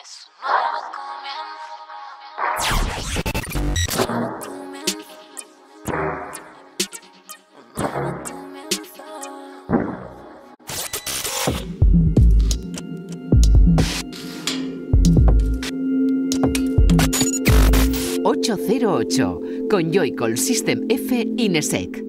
Es un nuevo comienzo. Un nuevo comienzo. 808 con Joycall System F Inesec.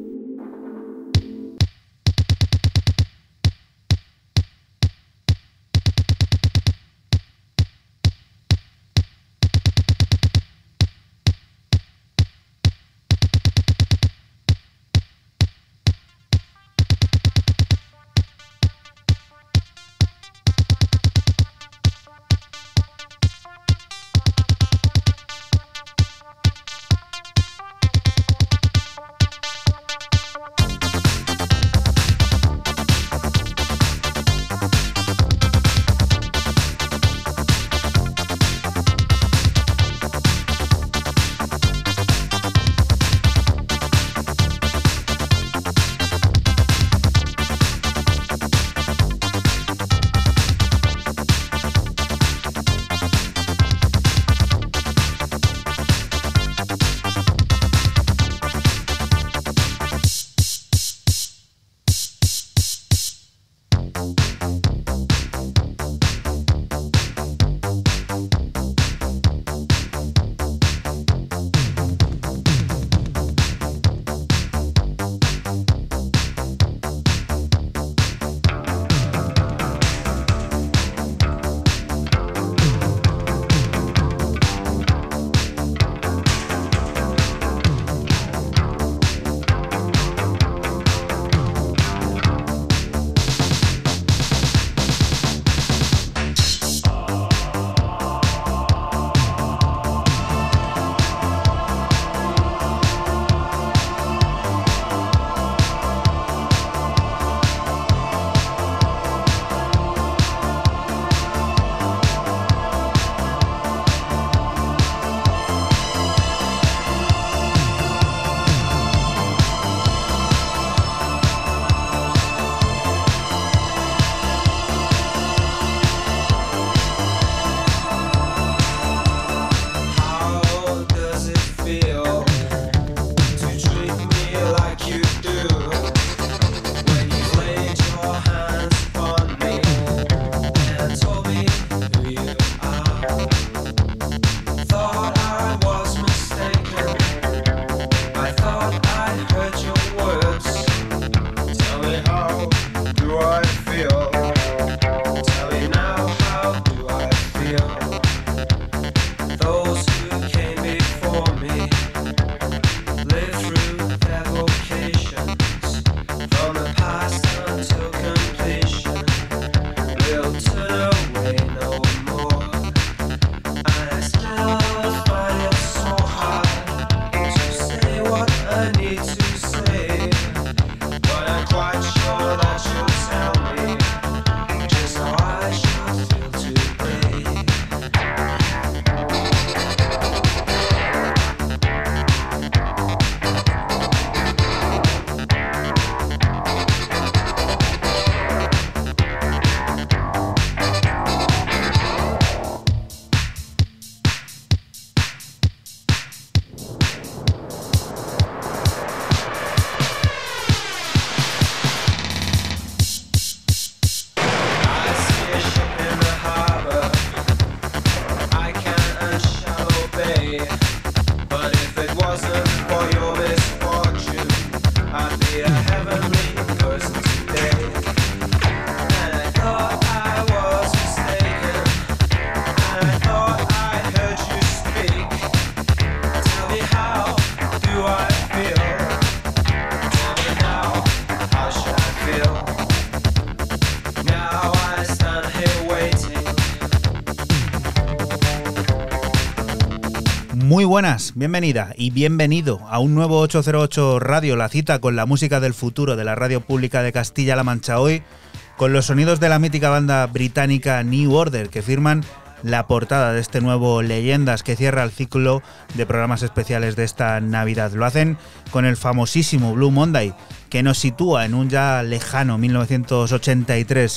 Muy buenas, bienvenida y bienvenido a un nuevo 808 Radio, la cita con la música del futuro de la radio pública de Castilla-La Mancha, hoy con los sonidos de la mítica banda británica New Order, que firman la portada de este nuevo Leyendas que cierra el ciclo de programas especiales de esta Navidad. Lo hacen con el famosísimo Blue Monday, que nos sitúa en un ya lejano 1983.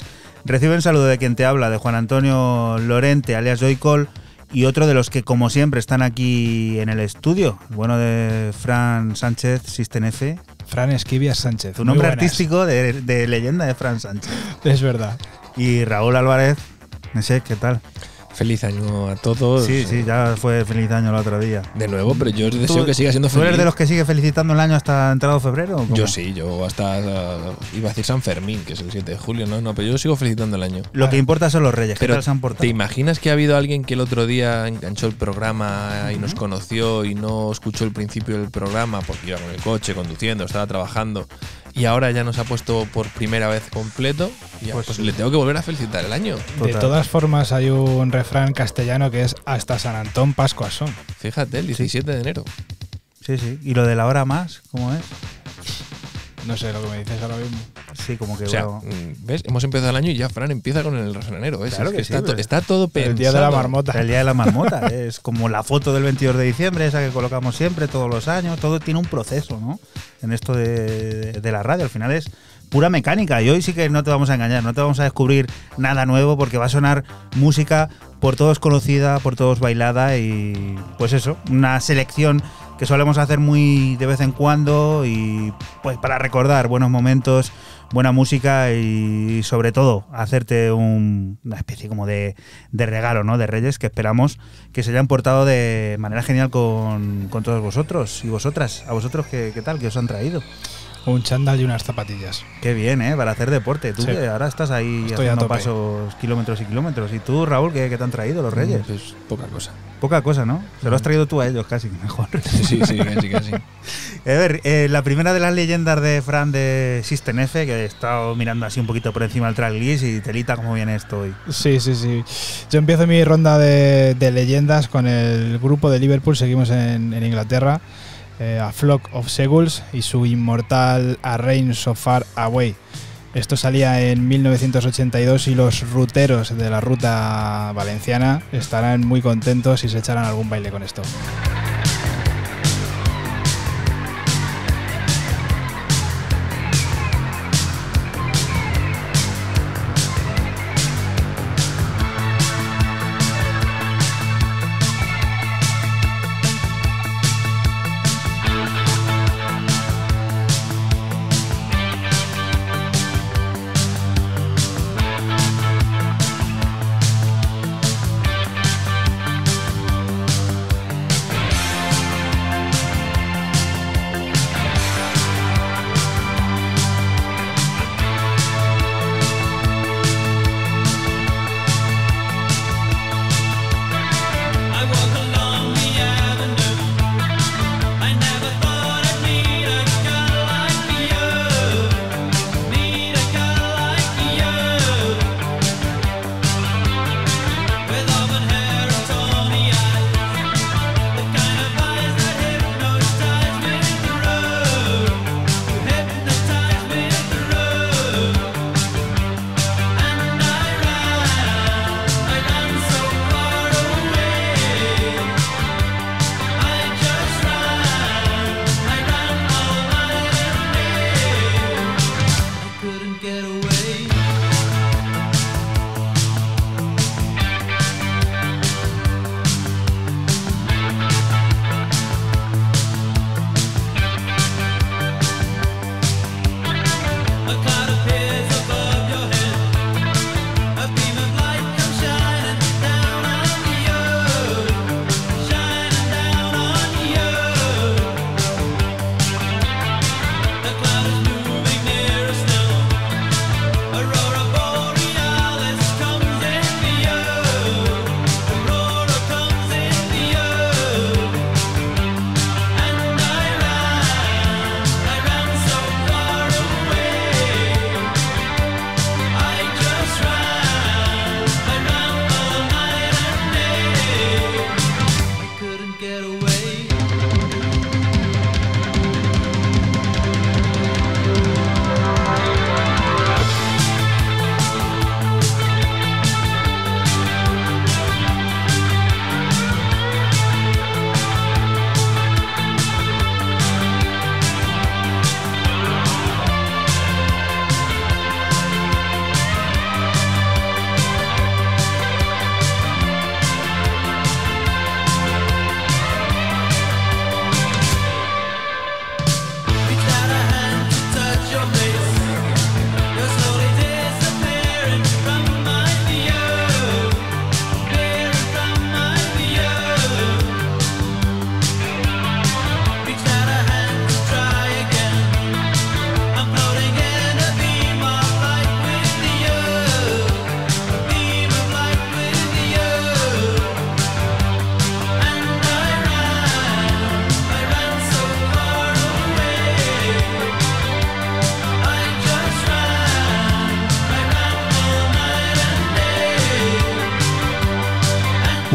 Reciben saludo de quien te habla, de Juan Antonio Lorente, alias Joycol, y otro de los que, como siempre, están aquí en el estudio, el bueno de Fran Sánchez, System F. Fran Esquivias Sánchez. Tu nombre artístico de leyenda de Fran Sánchez. Es verdad. Y Raúl Álvarez, no sé, ¿qué tal? Feliz año a todos. Sí, ya fue feliz año el otro día. De nuevo, pero yo deseo que siga siendo feliz. ¿Tú eres de los que sigue felicitando el año hasta entrado febrero? ¿O cómo? Yo sí, yo hasta iba a decir San Fermín, que es el 7 de julio, no, pero yo sigo felicitando el año. Lo que importa son los reyes, pero ¿qué tal se han portado? ¿te imaginas que ha habido alguien que el otro día enganchó el programa y nos conoció y no escuchó el principio del programa porque iba con el coche, conduciendo, estaba trabajando, y ahora ya nos ha puesto por primera vez completo? Y pues le tengo que volver a felicitar el año. Total. De todas formas, hay un refrán castellano que es hasta San Antón, Pascua son. Fíjate, el 17 de enero. Sí. ¿Y lo de la hora más? ¿Cómo es? No sé lo que me dices ahora mismo. Sí, como que... O sea, bueno, ¿ves? Hemos empezado el año y ya Fran empieza con el refranero. ¿Ves? Claro Es que sí, está todo pensado. El día de la marmota. el día de la marmota. Es como la foto del 22 de diciembre, esa que colocamos siempre, todos los años. Todo tiene un proceso, ¿no? En esto de la radio. Al final es pura mecánica. Y hoy sí que no te vamos a engañar, no te vamos a descubrir nada nuevo porque va a sonar música por todos conocida, por todos bailada y pues eso, una selección que solemos hacer muy de vez en cuando y pues para recordar buenos momentos, buena música y sobre todo hacerte una especie como de regalo, ¿no? De Reyes que esperamos que se hayan portado de manera genial con todos vosotros y vosotras. ¿A vosotros qué tal? ¿Qué os han traído? Un chándal y unas zapatillas. Qué bien, ¿eh? Para hacer deporte. Tú Sí. que ahora estás ahí Estoy a haciendo tope. pasos kilómetros y kilómetros. ¿Y tú, Raúl, qué te han traído los Reyes? Pues poca cosa. Poca cosa, ¿no? Se lo has traído tú a ellos casi, mejor. Sí, casi. A ver, la primera de las leyendas de Fran de System F, que he estado mirando así un poquito por encima del tracklist y telita cómo viene esto hoy. Sí. Yo empiezo mi ronda de leyendas con el grupo de Liverpool. Seguimos en Inglaterra. A Flock of Seagulls y su inmortal A Rain So Far Away. Esto salía en 1982 y los ruteros de la ruta valenciana estarán muy contentos si se echarán algún baile con esto.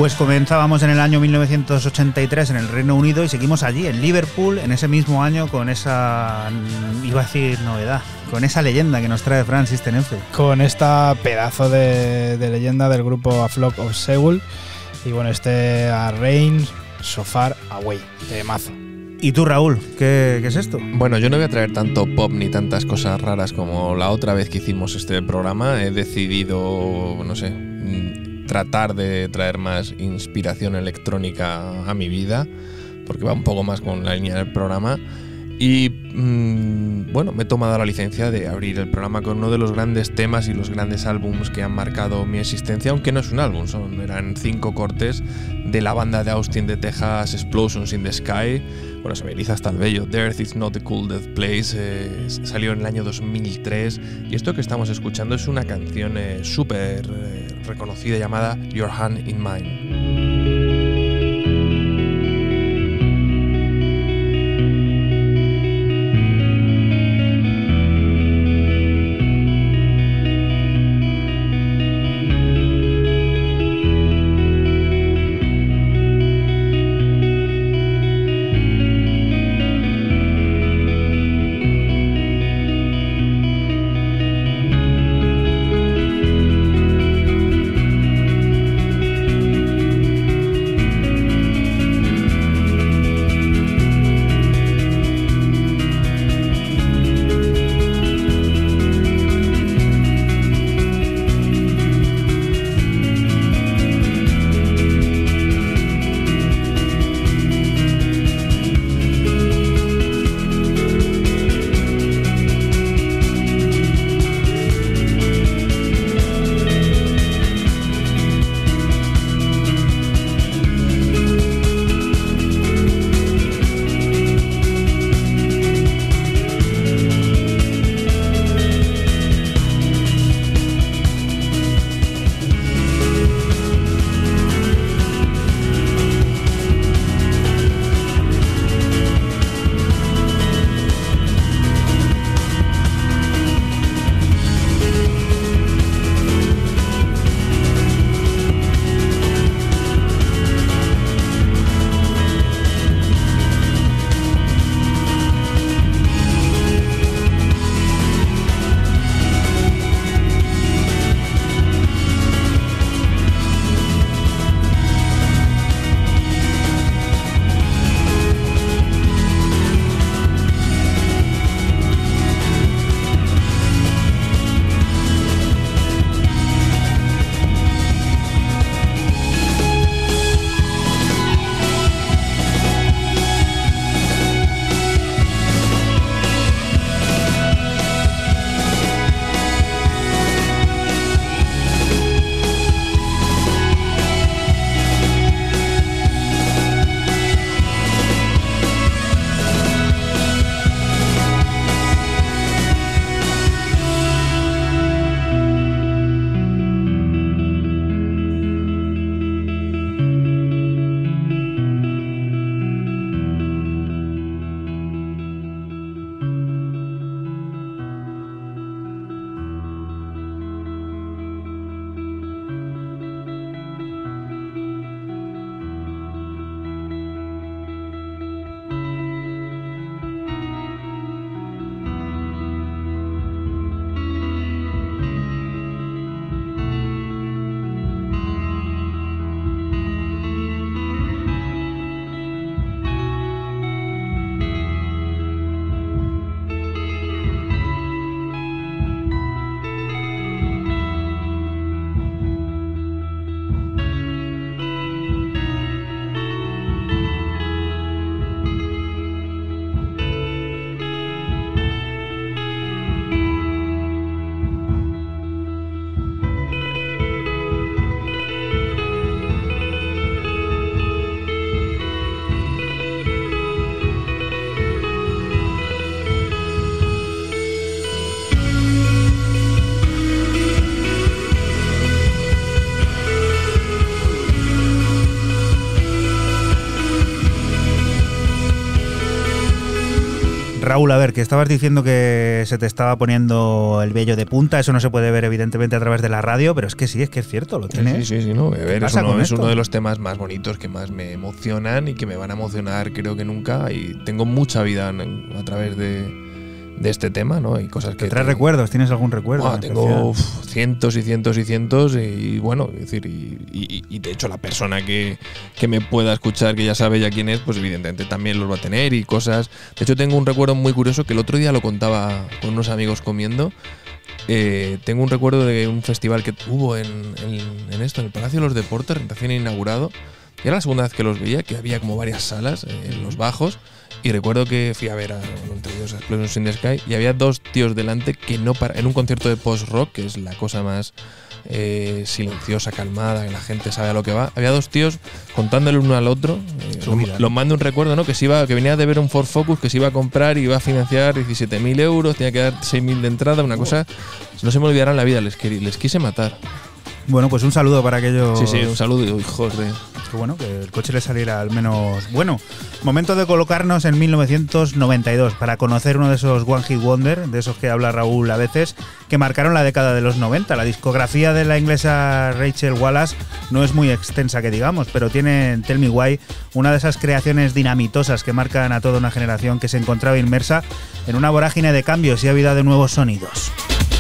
Pues comenzábamos en el año 1983 en el Reino Unido y seguimos allí, en Liverpool, en ese mismo año con esa, iba a decir novedad, con esa leyenda que nos trae Francis Tenefe. Con esta pedazo de leyenda del grupo A Flock of Seagulls. Y bueno, A Rain So Far Away, de mazo. ¿Y tú, Raúl, qué es esto? Bueno, yo no voy a traer tanto pop ni tantas cosas raras como la otra vez que hicimos este programa. He decidido, no sé, tratar de traer más inspiración electrónica a mi vida, porque va un poco más con la línea del programa. Y bueno, me he tomado la licencia de abrir el programa con uno de los grandes temas y los grandes álbums que han marcado mi existencia, aunque no es un álbum, eran 5 cortes de la banda de Austin de Texas, Explosions in the Sky. Bueno, se me eriza hasta el vello. The Earth is not the coolest place, salió en el año 2003, y esto que estamos escuchando es una canción súper reconocida llamada Your Hand in Mine. Raúl, a ver, que estabas diciendo que se te estaba poniendo el vello de punta. Eso no se puede ver evidentemente a través de la radio, pero es que sí, es cierto, lo tienes. Sí, no. A ver, ¿Qué es pasa con esto? uno de los temas más bonitos que más me emocionan y que me van a emocionar creo que nunca. Y tengo mucha vida a través de este tema, ¿no? Hay cosas que... ¿Te traes recuerdos? ¿Tienes algún recuerdo? Bueno, tengo cientos y cientos y cientos y bueno, es decir, y de hecho la persona que me pueda escuchar, que ya sabe ya quién es, pues evidentemente también los va a tener y cosas. De hecho tengo un recuerdo muy curioso que el otro día lo contaba con unos amigos comiendo. Tengo un recuerdo de un festival que hubo en el Palacio de los Deportes, recién inaugurado. Y era la segunda vez que los veía, que había como varias salas en los bajos. Y recuerdo que fui a ver entre ellos a Explosions in the Sky y había dos tíos delante que no en un concierto de post-rock, que es la cosa más silenciosa, calmada, que la gente sabe a lo que va. Había dos tíos contándole uno al otro. Lo mando un recuerdo, ¿no? Que venía de ver un Ford Focus que se iba a comprar y iba a financiar 17.000 euros, tenía que dar 6.000 de entrada, una cosa. No se me olvidará en la vida, les quise matar. Bueno, pues un saludo para aquellos. Sí, un saludo, hijos de. Que bueno, que el coche le saliera al menos bueno. Momento de colocarnos en 1992 para conocer uno de esos One Hit Wonder, de esos que habla Raúl a veces, que marcaron la década de los 90. La discografía de la inglesa Rachel Wallace no es muy extensa que digamos, pero tiene Tell Me Why, una de esas creaciones dinamitosas que marcan a toda una generación que se encontraba inmersa en una vorágine de cambios y ávida de nuevos sonidos.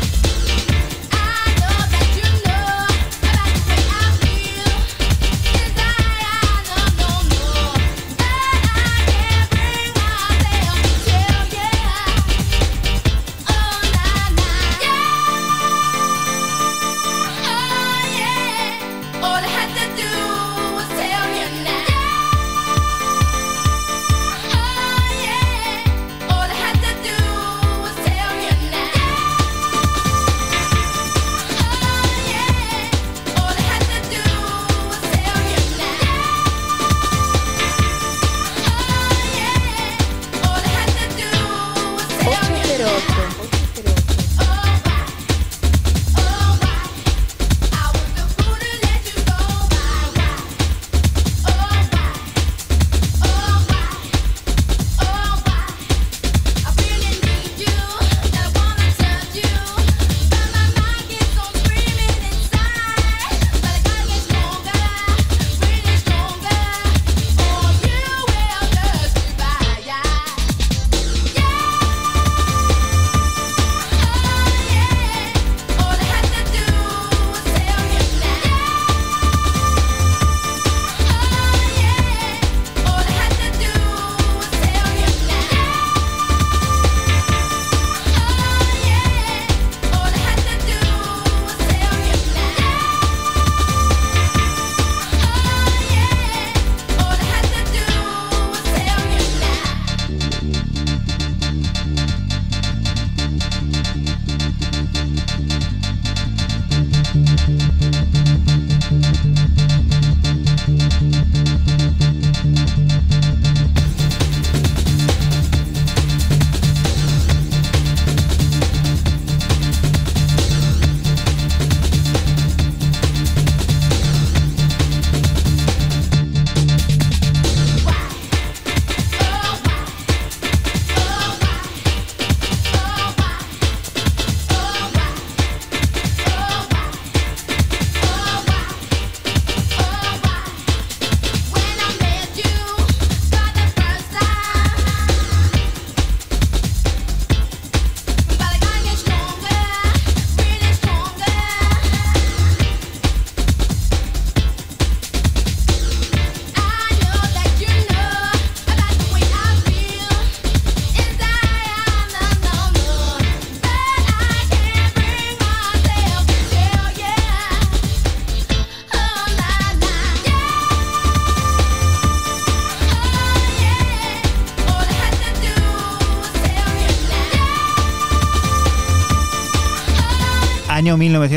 Año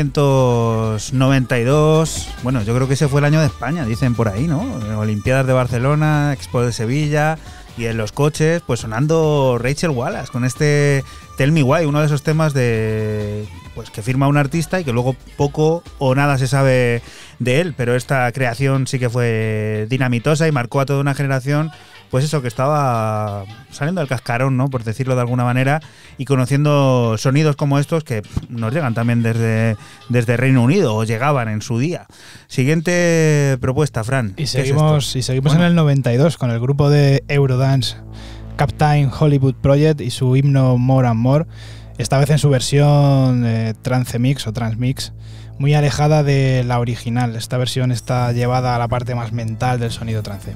1992, bueno, yo creo que ese fue el año de España, dicen por ahí, ¿no? Olimpiadas de Barcelona, Expo de Sevilla, y en los coches, pues sonando Rachel Wallace con este Tell Me Why, uno de esos temas de pues que firma un artista y que luego poco o nada se sabe de él, pero esta creación sí que fue dinamitosa y marcó a toda una generación pues eso, que estaba saliendo del cascarón, ¿no? Por decirlo de alguna manera, y conociendo sonidos como estos que nos llegan también desde Reino Unido, o llegaban en su día. Siguiente propuesta, Fran. Y seguimos en el 92 con el grupo de Eurodance Captain Hollywood Project y su himno More and More, esta vez en su versión trance mix o transmix, muy alejada de la original. Esta versión está llevada a la parte más mental del sonido trance.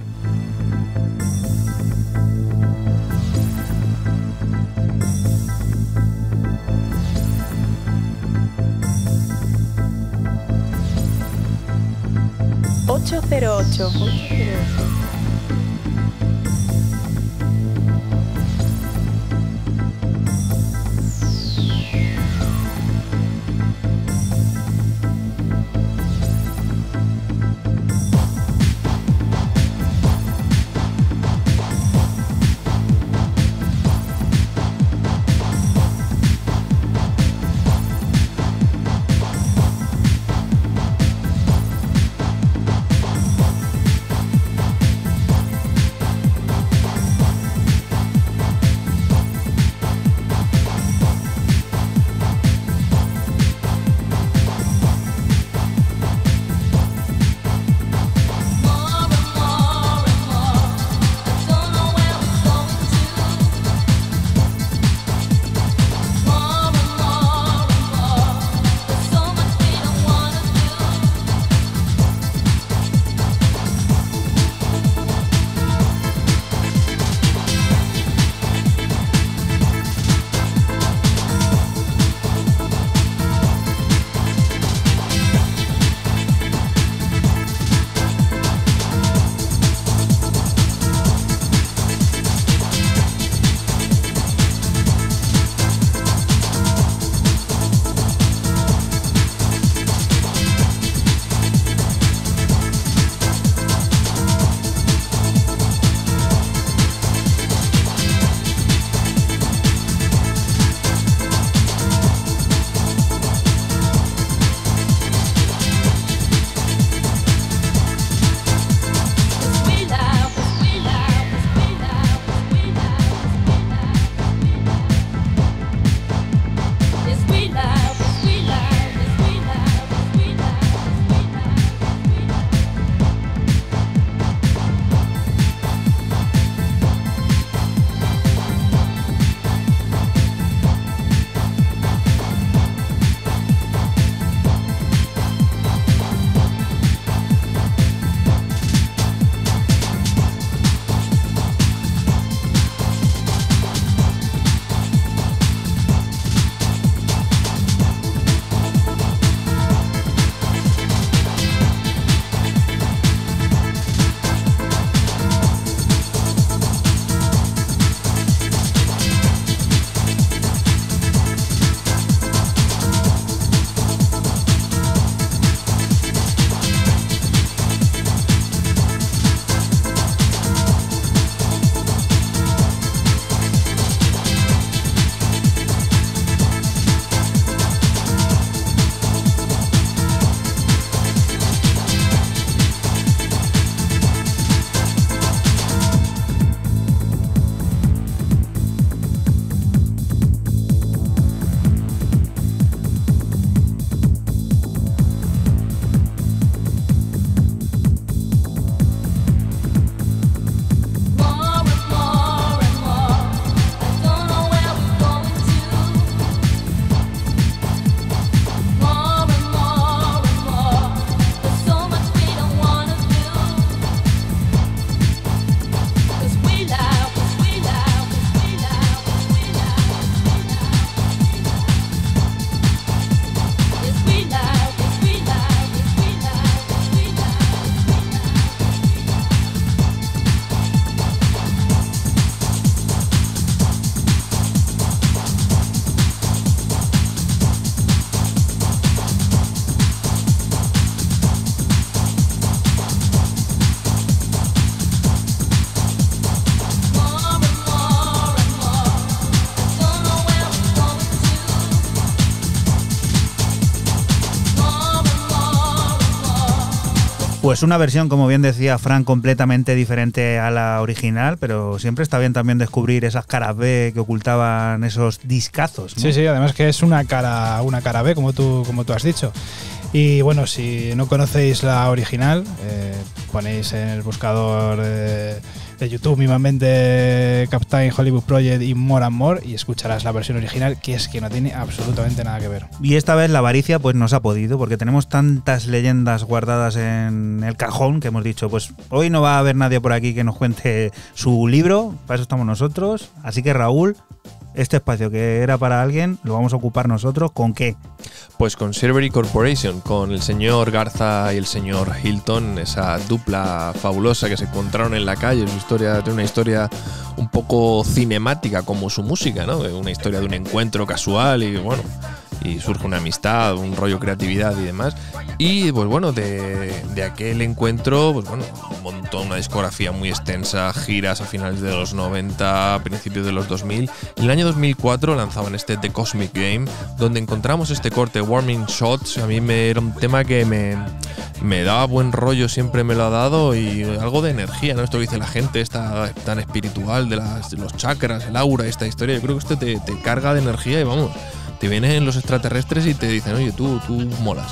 Pues una versión, como bien decía Fran, completamente diferente a la original, pero siempre está bien también descubrir esas caras B que ocultaban esos discazos, ¿no? Sí, sí, además que es una cara B, como tú has dicho. Y bueno, si no conocéis la original, ponéis en el buscador de YouTube mismamente Captain Hollywood Project y More and More y escucharás la versión original, que es que no tiene absolutamente nada que ver. Y esta vez la avaricia pues nos ha podido, porque tenemos tantas leyendas guardadas en el cajón que hemos dicho, pues hoy no va a haber nadie por aquí que nos cuente su libro, para eso estamos nosotros. Así que Raúl, este espacio que era para alguien lo vamos a ocupar nosotros. ¿Con qué? Pues con Silvery Corporation, con el señor Garza y el señor Hilton, esa dupla fabulosa que se encontraron en la calle. Su historia tiene una historia un poco cinemática como su música, ¿no? Una historia de un encuentro casual y bueno, y surge una amistad, un rollo creatividad y demás. Y pues bueno, de aquel encuentro, pues bueno, montó una discografía muy extensa, giras a finales de los 90, a principios de los 2000. Y en el año 2004 lanzaban este The Cosmic Game, donde encontramos este corte, Warming Shots. A mí era un tema que me daba buen rollo, siempre me lo ha dado, y algo de energía, ¿no? Esto que dice la gente, esta tan espiritual de los chakras, el aura, esta historia. Yo creo que esto te carga de energía y vamos, te vienen los extraterrestres y te dicen, oye, tú molas.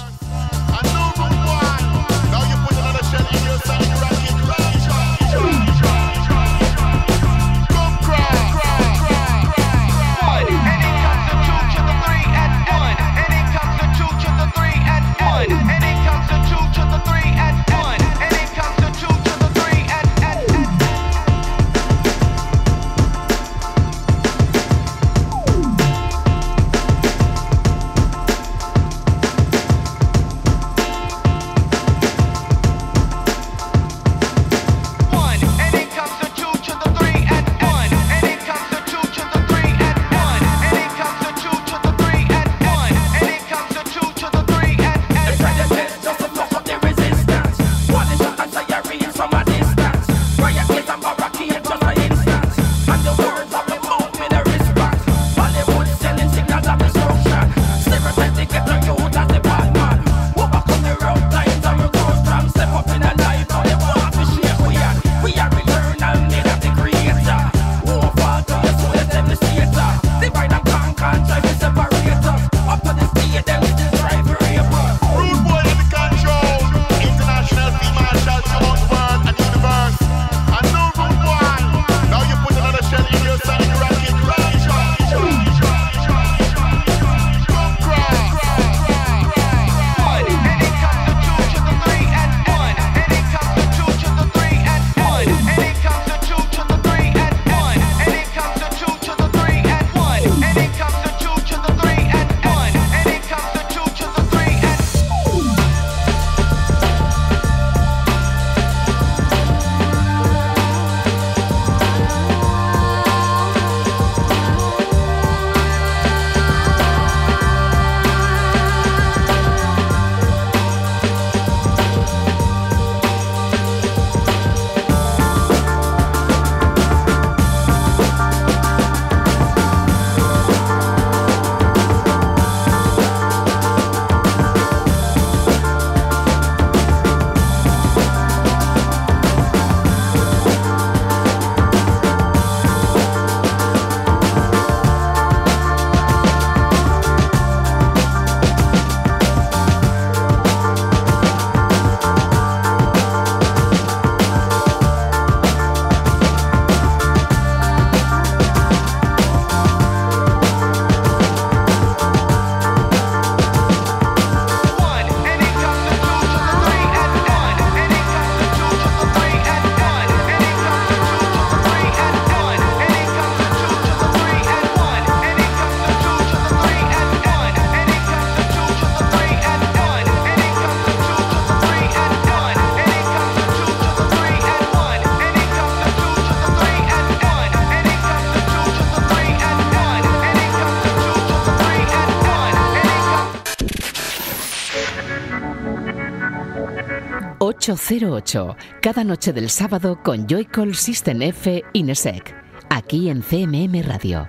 ...808... cada noche del sábado con Joycall System F Inesec, aquí en CMM Radio.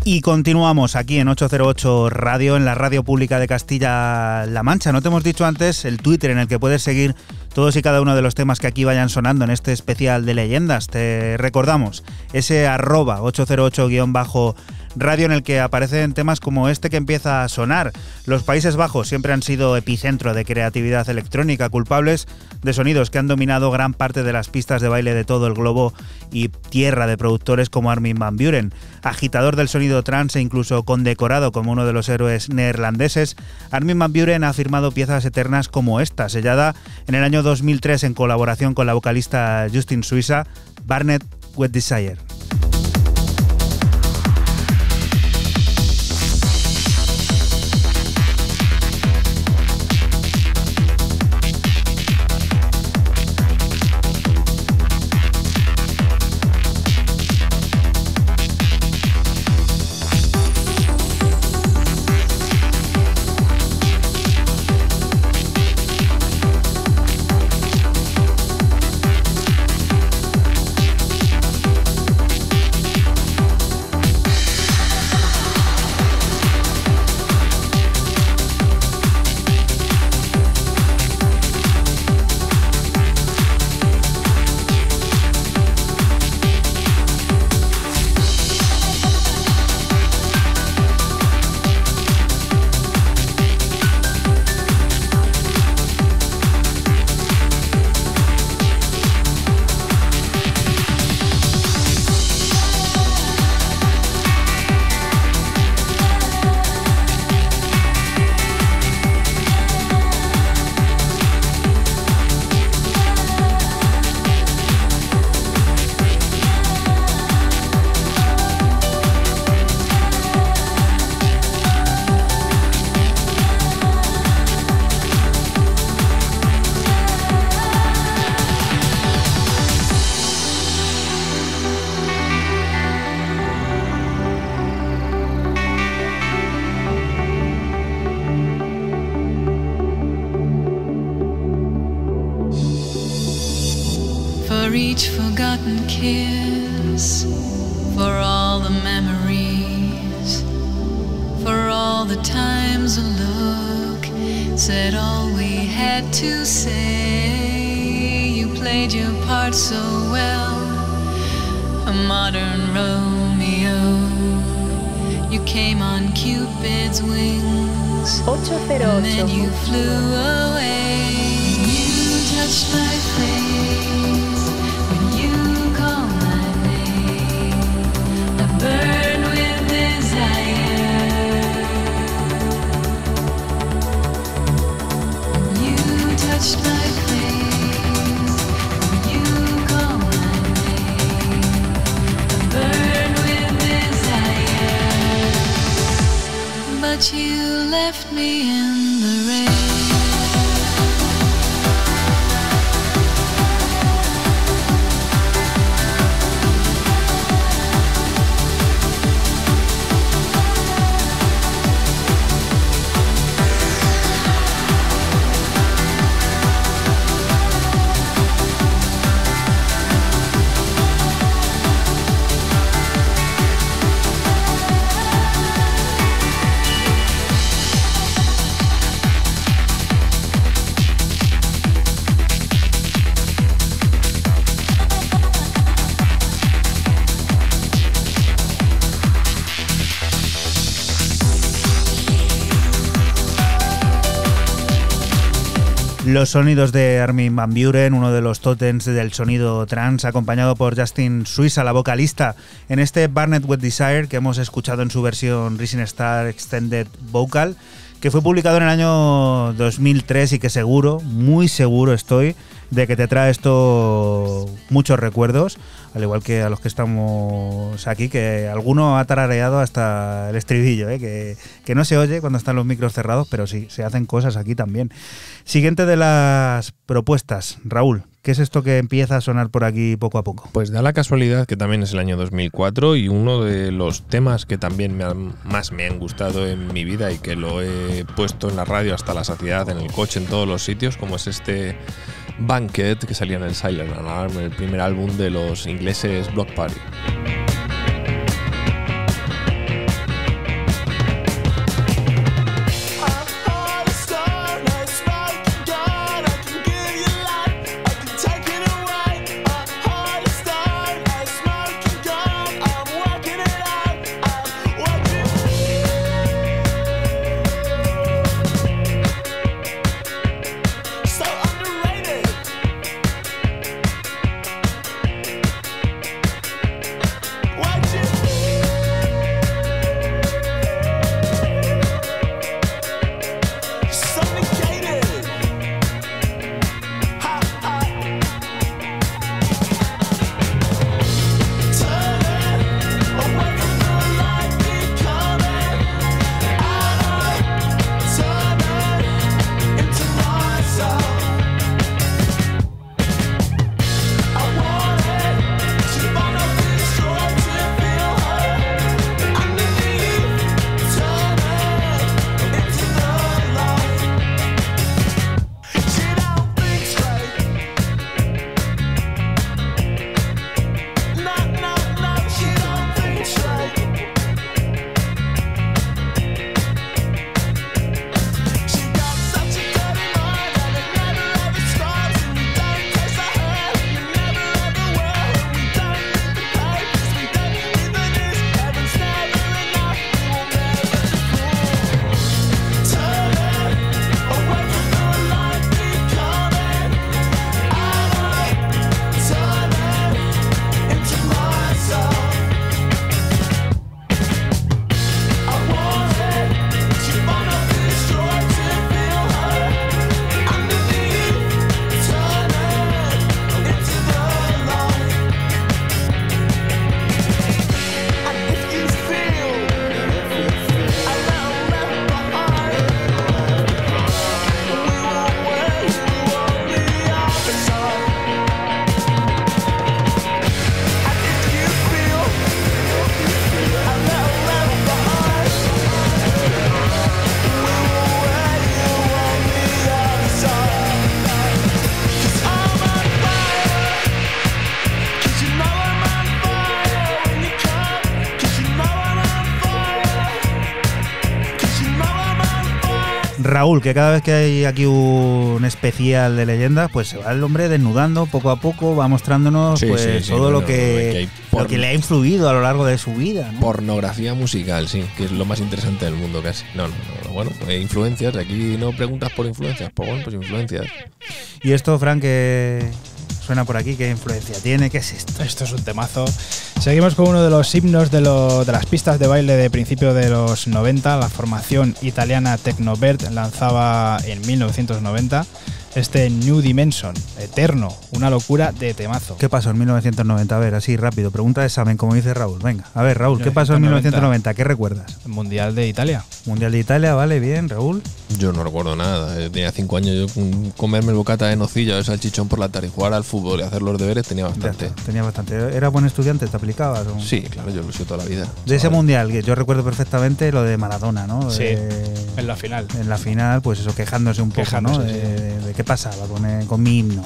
Y continuamos aquí en 808 Radio, en la radio pública de Castilla-La Mancha. No te hemos dicho antes el Twitter en el que puedes seguir todos y cada uno de los temas que aquí vayan sonando en este especial de leyendas. Te recordamos ese @808_radio en el que aparecen temas como este que empieza a sonar. Los Países Bajos siempre han sido epicentro de creatividad electrónica, culpables de sonidos que han dominado gran parte de las pistas de baile de todo el globo y tierra de productores como Armin van Buuren. Agitador del sonido trance e incluso condecorado como uno de los héroes neerlandeses, Armin van Buuren ha firmado piezas eternas como esta, sellada en el año 2003 en colaboración con la vocalista Justin Suissa, Barnet with Desire. For each forgotten kiss, for all the memories, for all the times a look said all we had to say. You played your part so well, a modern Romeo. You came on Cupid's wings, 808. and then you flew away. You touched my face when you called my name. I burn with desire. You touched my face when you called my name. I burn with desire. But you left me in the rain. Los sonidos de Armin van Buuren, uno de los tótems del sonido trance, acompañado por Justin Suissa, la vocalista, en este Barnet with Desire que hemos escuchado en su versión Rising Star Extended Vocal, que fue publicado en el año 2003 y que seguro, muy seguro estoy, de que te trae esto muchos recuerdos, al igual que a los que estamos aquí, que alguno ha tarareado hasta el estribillo, que no se oye cuando están los micros cerrados, pero sí, se hacen cosas aquí también. Siguiente de las propuestas, Raúl, ¿qué es esto que empieza a sonar por aquí poco a poco? Pues da la casualidad que también es el año 2004 y uno de los temas que también más me han gustado en mi vida y que lo he puesto en la radio hasta la saciedad, en el coche, en todos los sitios, como es este Banquet que salía en el Silent Alarm, el primer álbum de los ingleses Bloc Party. Raúl, que cada vez que hay aquí un especial de leyendas, pues se va el hombre desnudando poco a poco, va mostrándonos Sí, pues sí, sí, todo bueno, lo que le ha influido a lo largo de su vida, ¿no? Pornografía musical, sí, que es lo más interesante del mundo casi. No. Bueno, influencias. Aquí no preguntas por influencias. Pues bueno, pues influencias. Y esto, Frank, que suena por aquí, ¿qué influencia tiene? ¿Qué es esto? Esto es un temazo. Seguimos con uno de los himnos de las pistas de baile de principio de los 90. La formación italiana Tecnovert lanzaba en 1990 este New Dimension, eterno, una locura de temazo. ¿Qué pasó en 1990? A ver, así rápido, pregunta de examen, como dice Raúl. Venga, a ver, Raúl, ¿qué pasó en 1990? ¿Qué recuerdas? Mundial de Italia. Mundial de Italia, vale, bien, Raúl. Yo no recuerdo nada. Tenía 5 años. Yo con comerme el bocata de nocilla o de salchichón por la tarde y jugar al fútbol y hacer los deberes tenía Ya bastante. está, tenía bastante. ¿Eras buen estudiante? ¿Te aplicabas? O? Sí, claro, yo lo he sido toda la vida. De ese Chaval. mundial, que yo recuerdo perfectamente lo de Maradona, ¿no? Sí, en la final. En la final, pues eso, quejándose un poco, Quejándose, ¿no? sí. De qué pasaba con mi himno.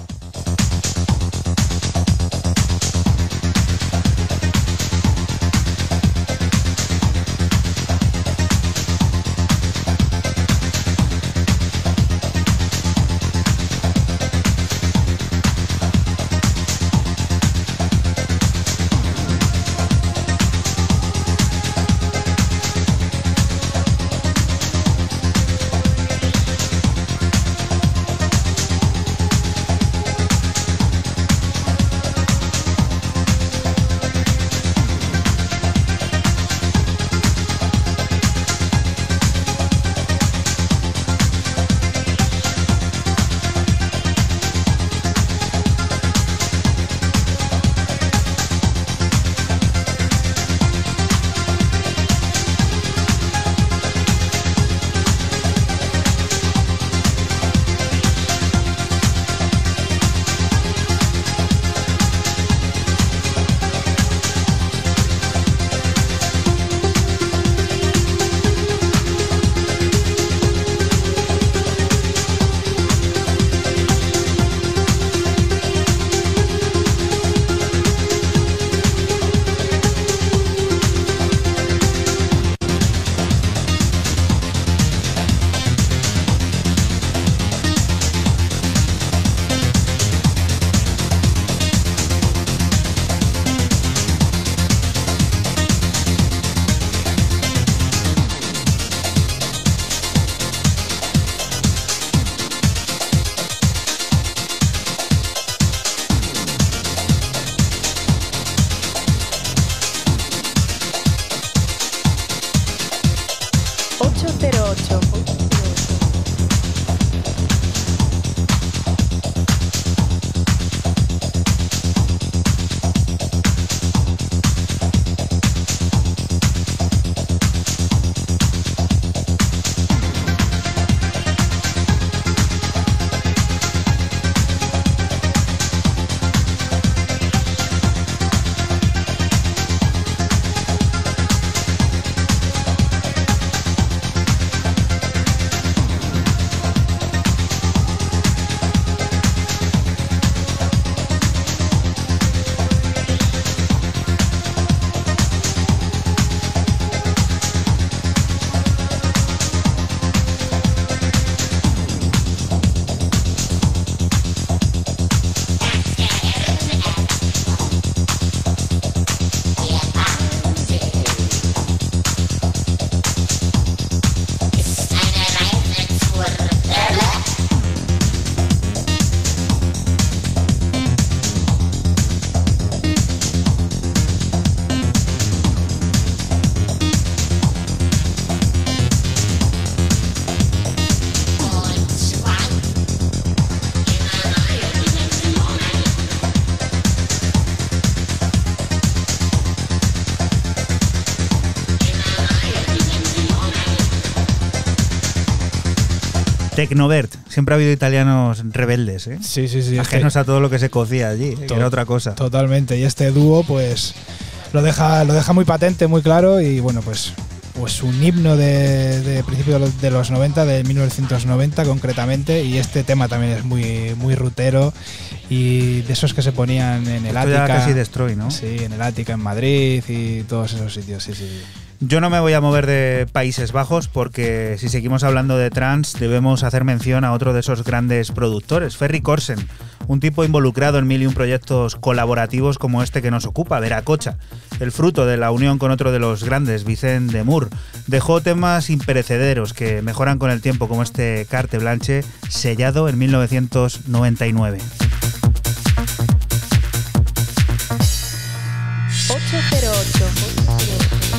Tecnovert. Siempre ha habido italianos rebeldes, ¿eh? Sí, sí, sí. Ajenos a todo lo que se cocía allí, que era otra cosa. Totalmente. Y este dúo, pues, lo deja muy patente, muy claro. Y bueno, pues pues un himno de principios de los 90, de 1990 concretamente, y este tema también es muy, muy rutero y de esos que se ponían en el Esto ya Ática. casi Destroy, ¿no? Sí, en el Ática, en Madrid y todos esos sitios, sí. Yo no me voy a mover de Países Bajos porque si seguimos hablando de trance debemos hacer mención a otro de esos grandes productores, Ferry Corsten, un tipo involucrado en 1001 proyectos colaborativos como este que nos ocupa, Veracocha. El fruto de la unión con otro de los grandes, Vicent de Moor, dejó temas imperecederos que mejoran con el tiempo, como este Carte Blanche, sellado en 1999. 808.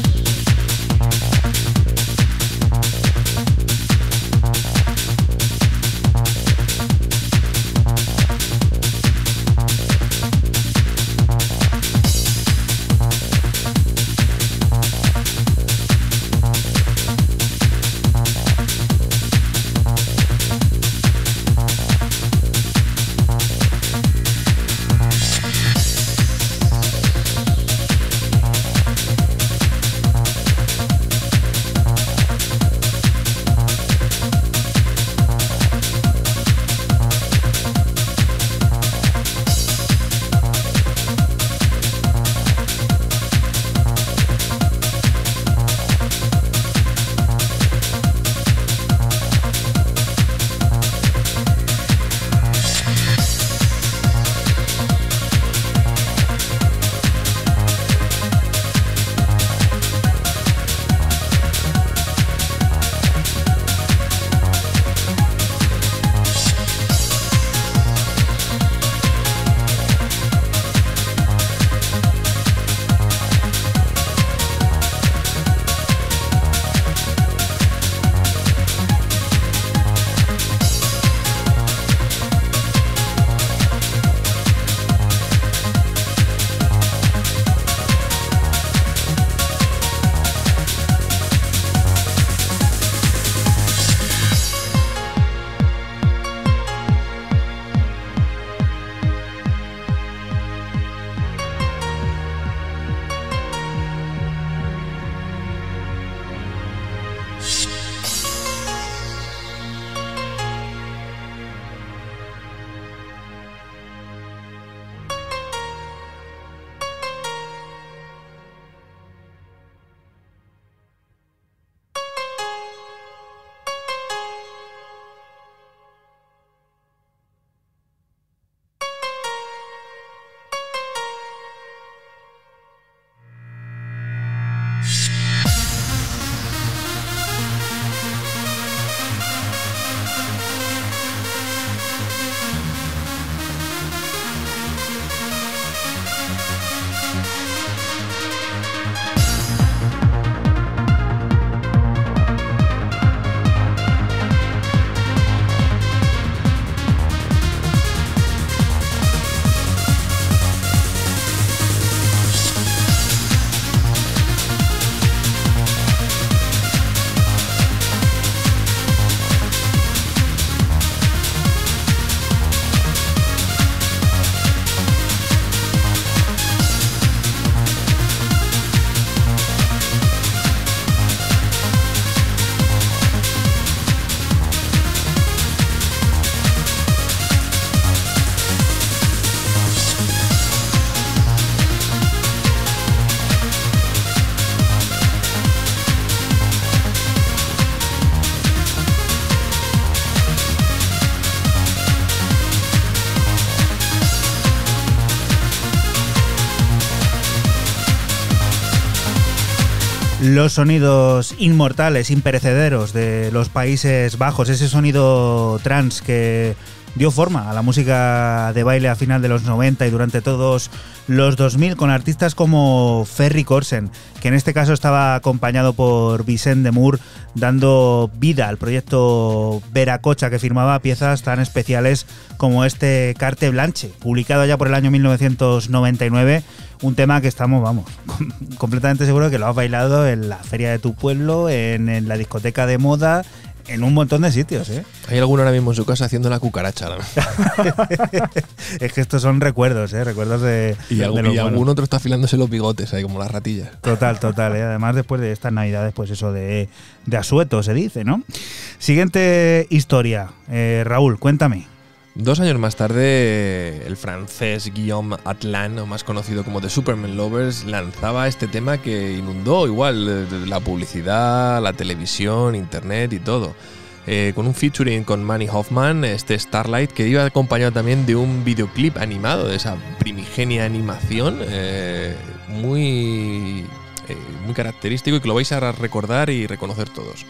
Los sonidos inmortales, imperecederos de los Países Bajos, ese sonido trance que dio forma a la música de baile a final de los 90 y durante todos los 2000 con artistas como Ferry Corsten, que en este caso estaba acompañado por Vicent de Moor, dando vida al proyecto Veracocha, que firmaba piezas tan especiales como este Carte Blanche, publicado ya por el año 1999, un tema que estamos, vamos, completamente seguro de que lo has bailado en la feria de tu pueblo, en la discoteca de moda, En un montón de sitios, ¿eh? Hay alguno ahora mismo en su casa haciendo la cucaracha. ¿No? Es que estos son recuerdos, ¿eh? Recuerdos de. Y, de algún, los y algún buenos. otro está afilándose los bigotes ahí como las ratillas. Total, total. ¿eh? Además, después de estas navidades, pues eso de asueto se dice, ¿no? Siguiente historia. Raúl, cuéntame. 2 años más tarde, el francés Guillaume Atlan, o más conocido como The Superman Lovers, lanzaba este tema que inundó igual la publicidad, la televisión, internet y todo. Con un featuring con Manny Hoffman, este Starlight, que iba acompañado también de un videoclip animado, de esa primigenia animación, muy característico y que lo vais a recordar y reconocer todos.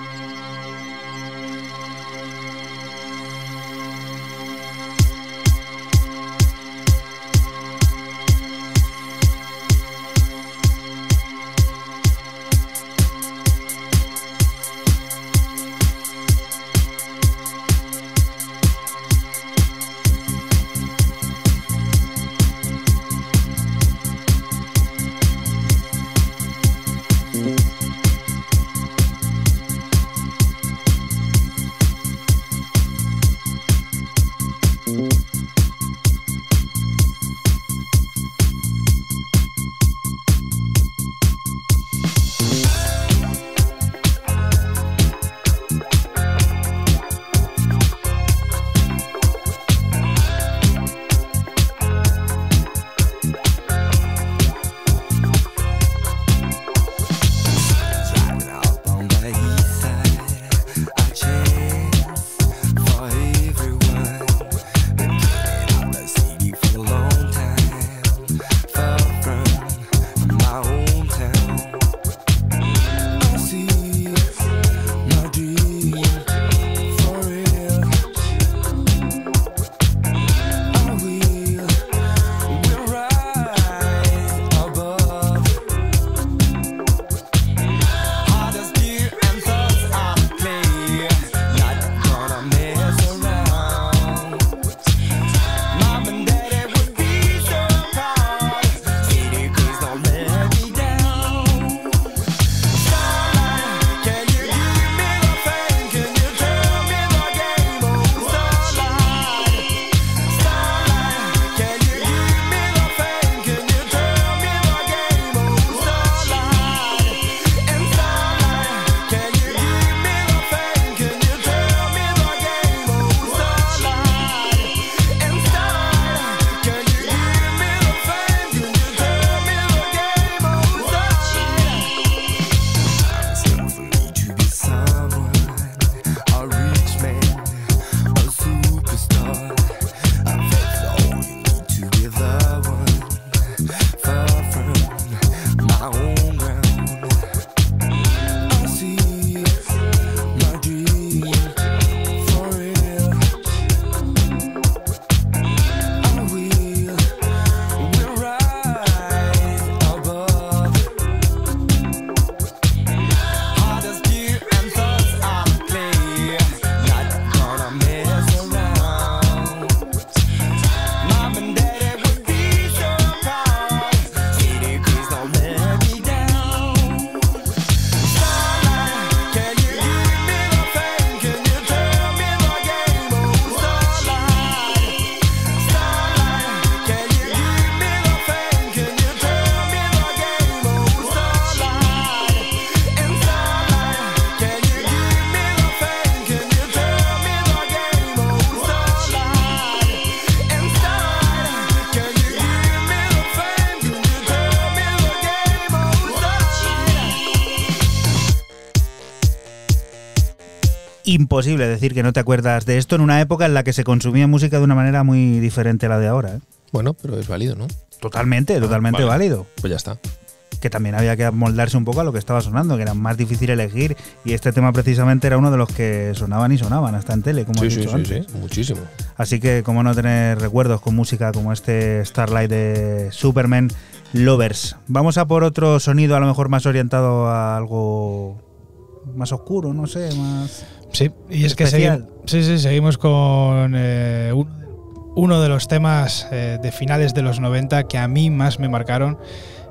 Imposible decir que no te acuerdas de esto en una época en la que se consumía música de una manera muy diferente a la de ahora, ¿eh? Bueno, pero es válido, ¿no? Totalmente Vale. válido. Pues ya está. Que también había que moldarse un poco a lo que estaba sonando, que era más difícil elegir, y este tema precisamente era uno de los que sonaban y sonaban hasta en tele, como Sí, has sí, dicho sí, antes. sí, muchísimo. Así que cómo no tener recuerdos con música como este Starlight de Superman Lovers. Vamos a por otro sonido a lo mejor más orientado a algo más oscuro, no sé, más... Sí, y es que especial. seguimos con uno de los temas de finales de los 90 que a mí más me marcaron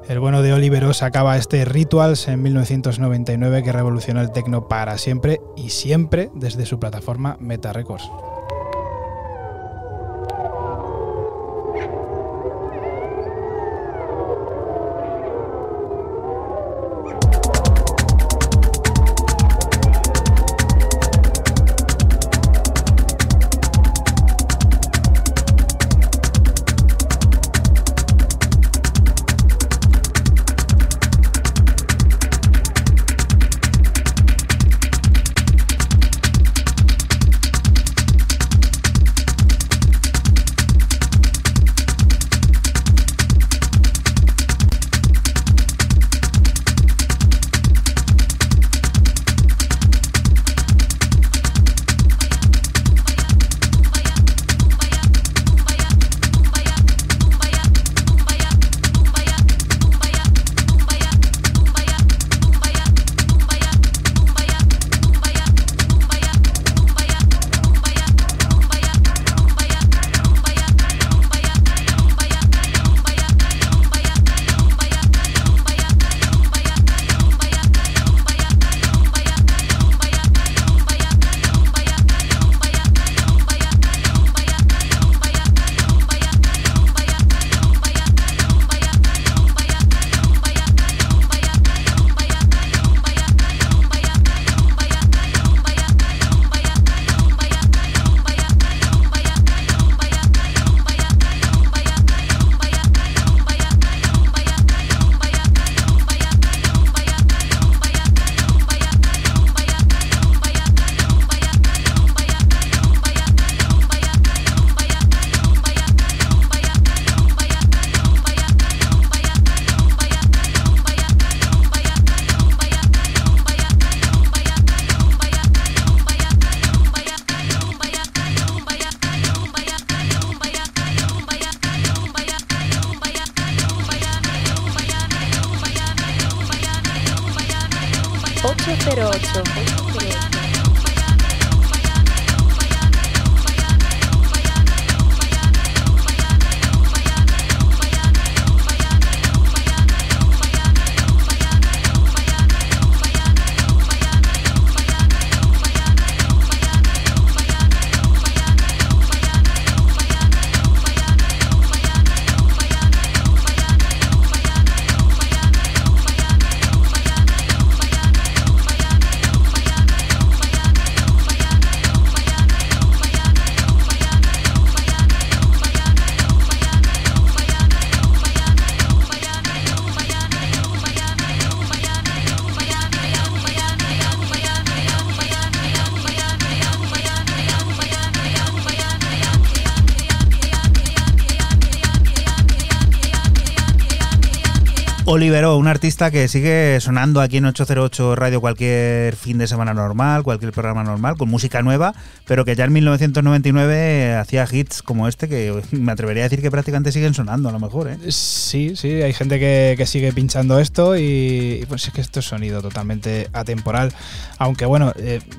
El bueno de Oliver O sacaba este Rituals en 1999 que revolucionó el techno para siempre y siempre desde su plataforma Meta Records. Oliver O, un artista que sigue sonando aquí en 808 Radio cualquier fin de semana normal, cualquier programa normal, con música nueva, pero que ya en 1999 hacía hits como este que me atrevería a decir que prácticamente siguen sonando a lo mejor, ¿eh? Sí, hay gente que sigue pinchando esto y pues es que esto es sonido totalmente atemporal, aunque bueno,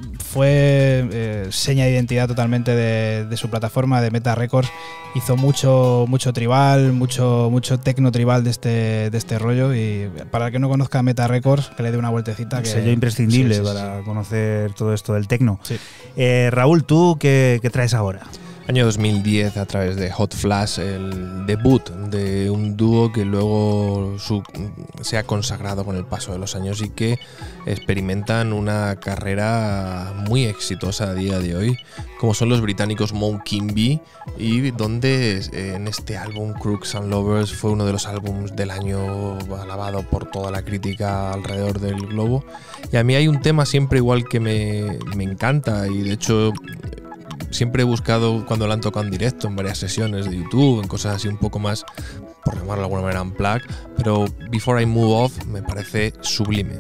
fue seña de identidad totalmente de su plataforma de Meta Records. Hizo mucho tribal, mucho techno tribal de este rollo, y para el que no conozca Meta Records, que le dé una vueltecita. Que sello imprescindible para conocer todo esto del techno. Sí. Raúl, ¿tú qué traes ahora? Año 2010, a través de Hot Flash, el debut de un dúo que luego se ha consagrado con el paso de los años y que experimentan una carrera muy exitosa a día de hoy, como son los británicos Mo Kimby, y donde en este álbum Crooks and Lovers fue uno de los álbumes del año alabado por toda la crítica alrededor del globo. Y a mí hay un tema siempre igual que me encanta, y de hecho siempre he buscado cuando lo han tocado en directo, en varias sesiones de YouTube, en cosas así un poco más, por llamarlo de alguna manera, unplugged, pero Before I Move Off me parece sublime.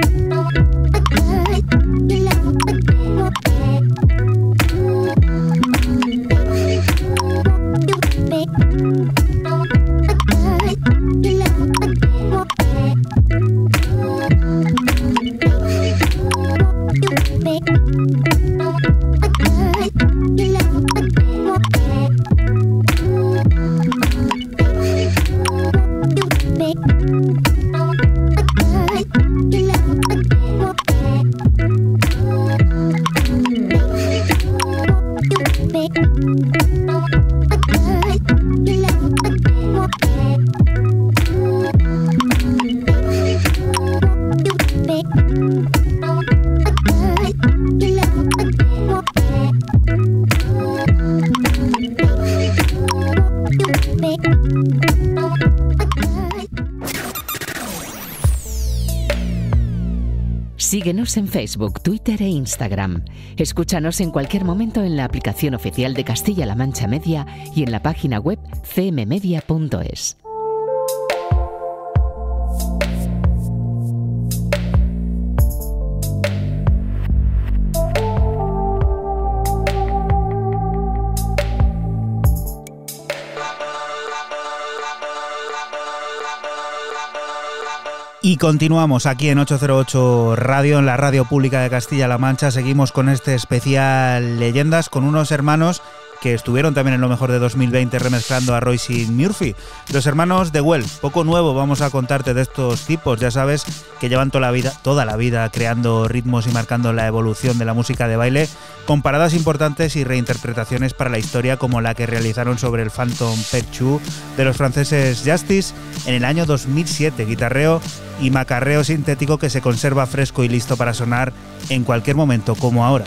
Síguenos en Facebook, Twitter e Instagram. Escúchanos en cualquier momento en la aplicación oficial de Castilla-La Mancha Media y en la página web cmmedia.es. Y continuamos aquí en 808 Radio, en la radio pública de Castilla-La Mancha. Seguimos con este especial Leyendas con unos hermanos que estuvieron también en lo mejor de 2020 remezclando a Royce y Murphy. Los hermanos de Well, poco nuevo vamos a contarte de estos tipos. Ya sabes que llevan toda la vida creando ritmos y marcando la evolución de la música de baile, con paradas importantes y reinterpretaciones para la historia como la que realizaron sobre el Phantom Pet Shoe de los franceses Justice en el año 2007. Guitarreo y macarreo sintético que se conserva fresco y listo para sonar en cualquier momento, como ahora.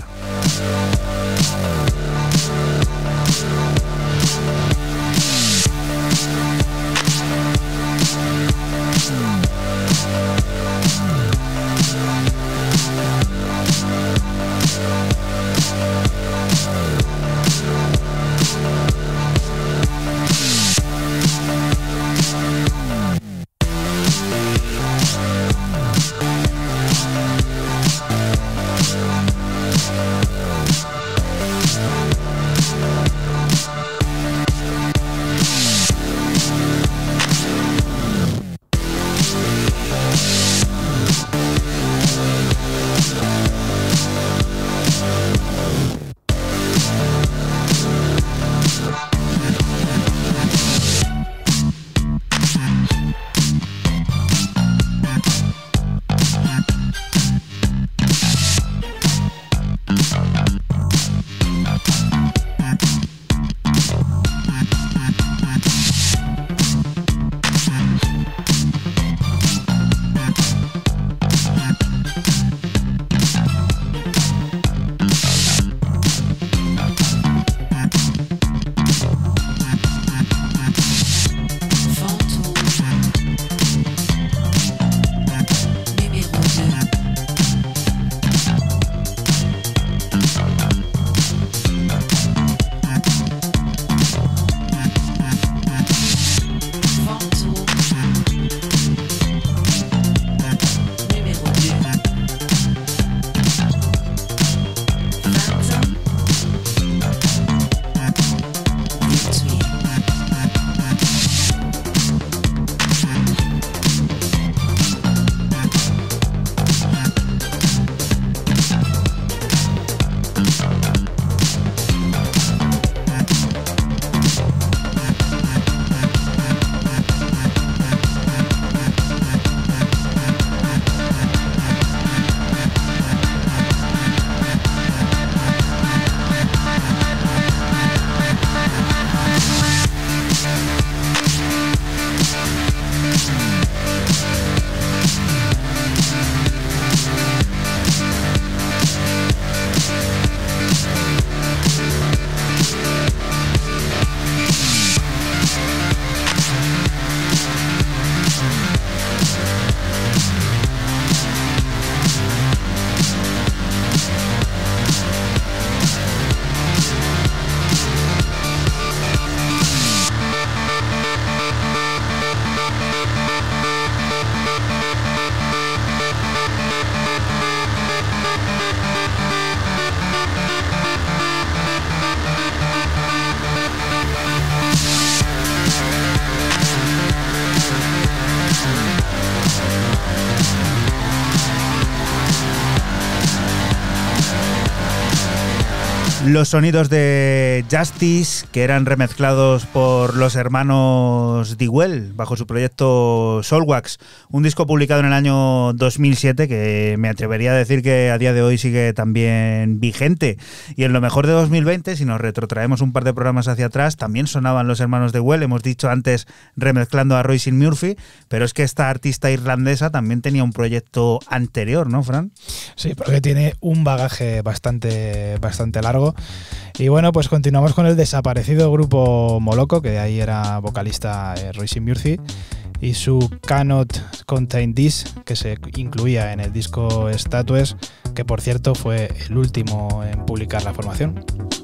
Los sonidos de Justice, que eran remezclados por los hermanos Dewell bajo su proyecto Soulwax, un disco publicado en el año 2007 que me atrevería a decir que a día de hoy sigue también vigente. Y en lo mejor de 2020, si nos retrotraemos un par de programas hacia atrás, también sonaban los hermanos Dewell, hemos dicho antes remezclando a Roisin Murphy, pero es que esta artista irlandesa también tenía un proyecto anterior, ¿no, Fran? Sí, porque tiene un bagaje bastante largo. Y bueno, pues continuamos con el desaparecido grupo Moloko, que ahí era vocalista Roisin Murphy, y su Cannot Contain This, que se incluía en el disco Statues, que por cierto fue el último en publicar la formación.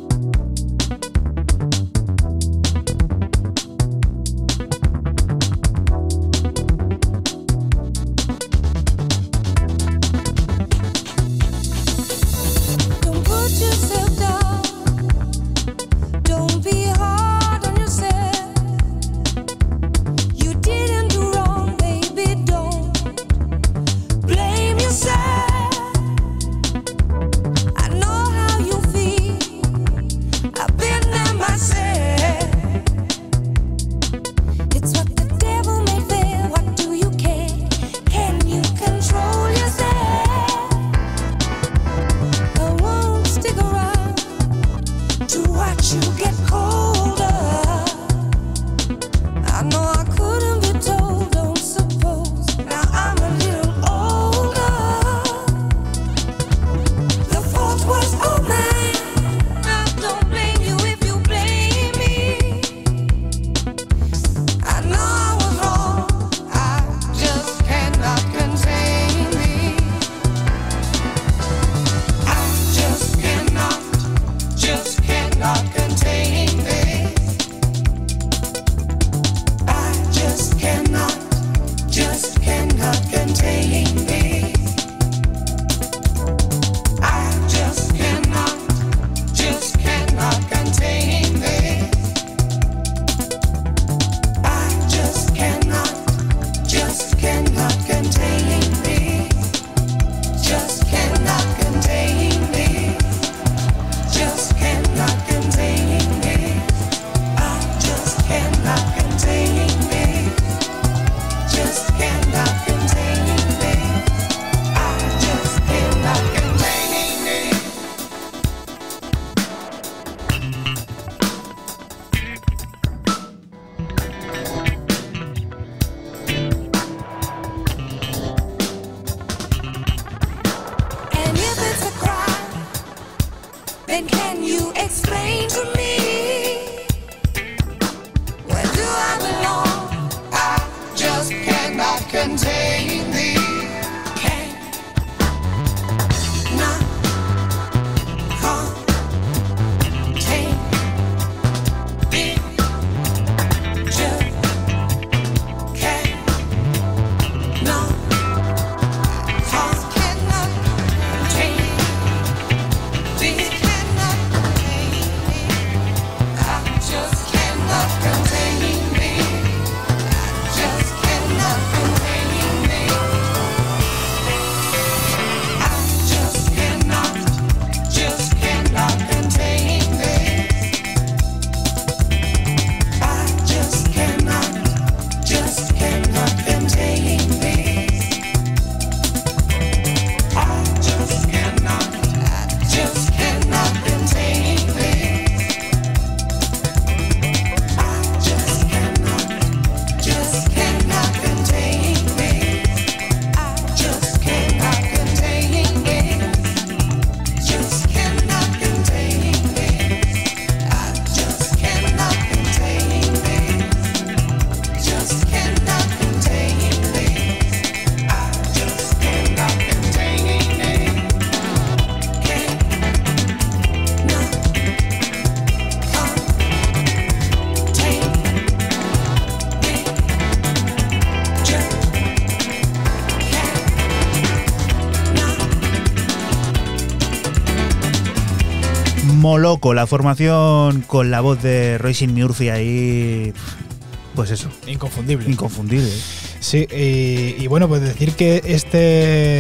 Moloko, la formación con la voz de Roisin Murphy ahí, pues eso. Inconfundible. Inconfundible. Sí, y bueno, pues decir que este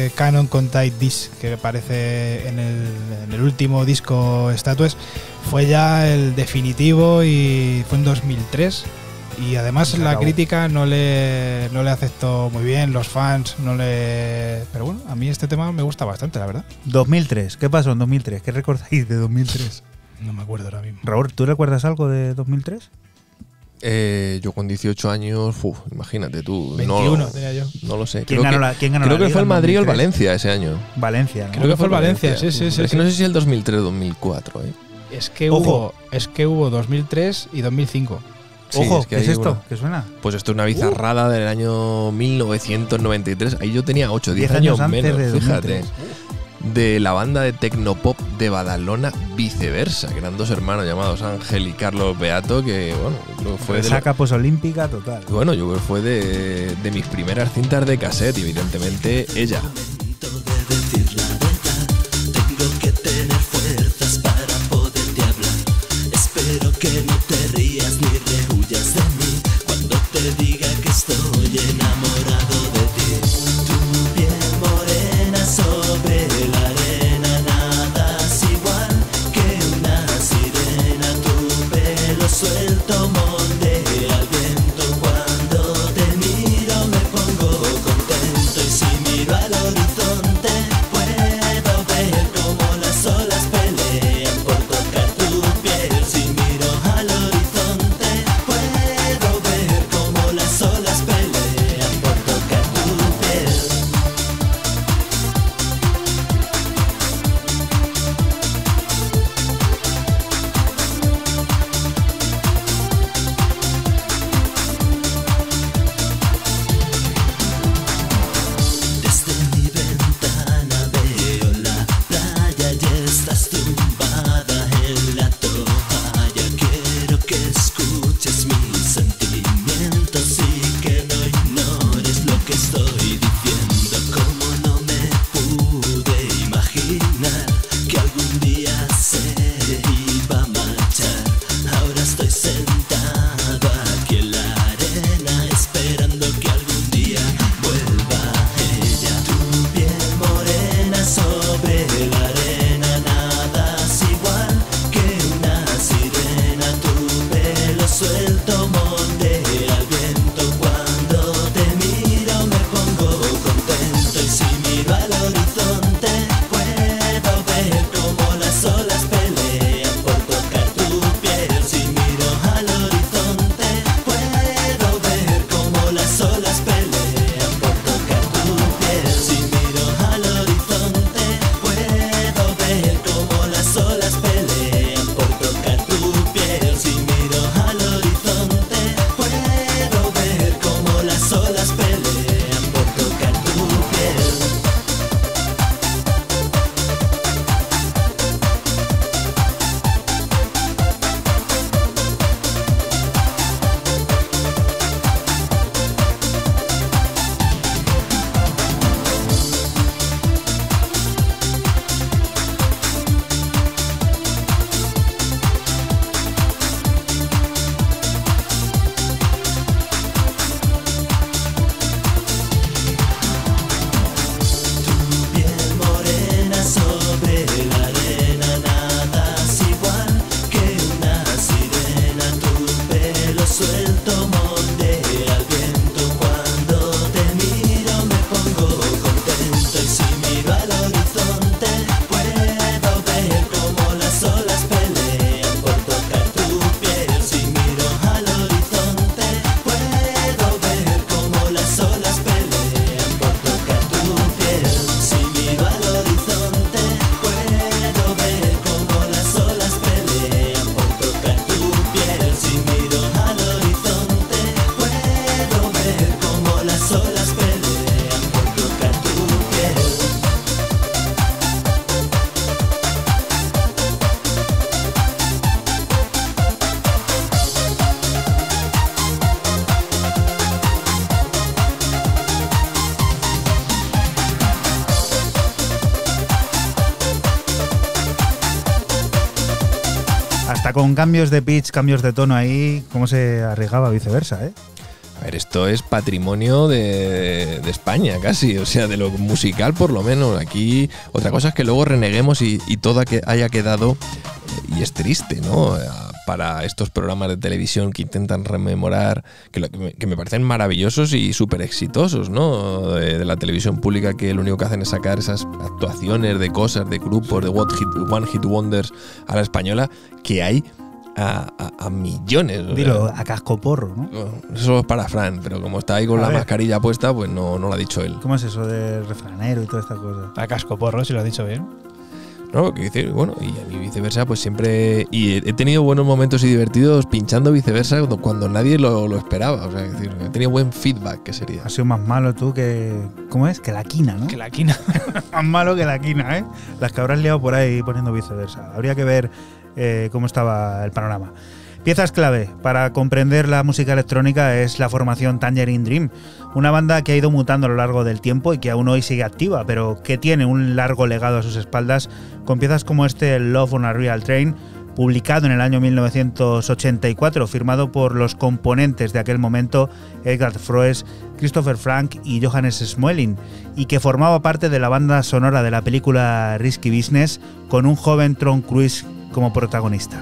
ese Canon Contact Disc que aparece en el último disco Statues, fue ya el definitivo y fue en 2003. Y además Se la acabó. crítica no le aceptó muy bien, los fans no le... Pero bueno, a mí este tema me gusta bastante, la verdad. 2003. ¿Qué pasó en 2003? ¿Qué recordáis de 2003? No me acuerdo ahora mismo. Raúl, ¿tú recuerdas algo de 2003? Yo con 18 años, imagínate tú. 21 tenía yo. No lo sé. ¿Quién ganó la creo Liga que fue el en Madrid o el 2003? Valencia ese año. Valencia, ¿no? Creo que fue el Valencia, sí. Es que no sé si el 2003 o 2004. Es que Ojo. hubo 2003 y 2005. Sí, Ojo, es que ¿qué es hay esto? una- ¿Qué suena? Pues esto es una bizarrada del año 1993. Ahí yo tenía 8, 10 10 años años antes menos, de fíjate. 2003. De la banda de tecnopop de Badalona, Viceversa, que eran dos hermanos llamados Ángel y Carlos Beato, que bueno, creo que fue de Saca posolímpica total. bueno, yo creo que fue de mis primeras cintas de cassette y evidentemente ella. Tengo que tener fuerzas para poderte hablar. Espero que no te rías ni rehuyas de mí cuando te diga que estoy enamorado de ti. Tu piel morena sobre la arena, nadas igual que una sirena. Tu pelo suelto moldea al viento. Cuando te miro me pongo contento y si miro al horizonte puedo ver cómo las olas pelean por tocar tu piel. Si miro al horizonte puedo ver cómo las olas pelean por tocar tu piel. Desde mi ventana veo la playa y estás tumbada en la toalla. Quiero que escuches mis sentimientos y que no ignores lo que estoy diciendo. Como no me pude imaginar que algún día se iba a marchar. Ahora estoy sentado aquí en la arena esperando que algún día vuelva ella. Tu piel morena sobre la arena, nadas igual que una sirena. Tu pelo suelto moldea al viento. Cuando te miro me pongo contento y si miro al horizonte puedo ver cómo las olas pelean por tocar tu piel. Si miro al horizonte puedo ver cómo las olas pelean por tocar tu piel. Si miro al horizonte puedo ver cómo las olas pelean por tocar tu piel. Si miro al horizonte puedo ver cómo las olas pelean por tocar tu piel. Tu piel morena sobre la arena, nadas igual que una sirena. Tu pelo suelto moldea al viento. Cuando te miro me pongo contento y si miro al horizonte puedo ver cómo las olas pelean por tocar tu piel. Si miro al horizonte puedo ver cómo las olas pelean por tocar tu piel. Si miro al horizonte puedo ver cómo las olas pelean por tocar tu piel. Si miro al horizonte puedo ver cómo las olas pelean por tocar tu piel. Hasta con cambios de pitch, cambios de tono ahí, cómo se arriesgaba Viceversa, ¿eh? A ver, esto es patrimonio de España casi, o sea, de lo musical por lo menos. Aquí otra cosa es que luego reneguemos y todo que haya quedado, y es triste, ¿no? Para estos programas de televisión que intentan rememorar, que me parecen maravillosos y súper exitosos, ¿no? De la televisión pública, que lo único que hacen es sacar esas actuaciones de cosas, de grupos, de One Hit Wonders a la española, que hay a millones. Dilo, a cascoporro, ¿no? Eso es para Fran, pero como está ahí con A la ver. mascarilla puesta, pues no lo ha dicho él. ¿Cómo es eso de refranero y toda esta cosa? A casco porro, si lo has dicho bien. No, que dice, bueno, y a mí viceversa, pues siempre. Y he tenido buenos momentos y divertidos pinchando viceversa cuando nadie lo esperaba. O sea, es decir, he tenido buen feedback, que sería. Has sido más malo tú que. ¿Cómo es? Que la quina, ¿no? Que la quina. Más malo que la quina, ¿eh? Las que habrás liado por ahí poniendo viceversa. Habría que ver cómo estaba el panorama. Piezas clave para comprender la música electrónica es la formación Tangerine Dream, una banda que ha ido mutando a lo largo del tiempo y que aún hoy sigue activa, pero que tiene un largo legado a sus espaldas, con piezas como este Love on a Real Train, publicado en el año 1984, firmado por los componentes de aquel momento, Edgar Froese, Christopher Frank y Johannes Smuelin, y que formaba parte de la banda sonora de la película Risky Business, con un joven Tom Cruise como protagonista.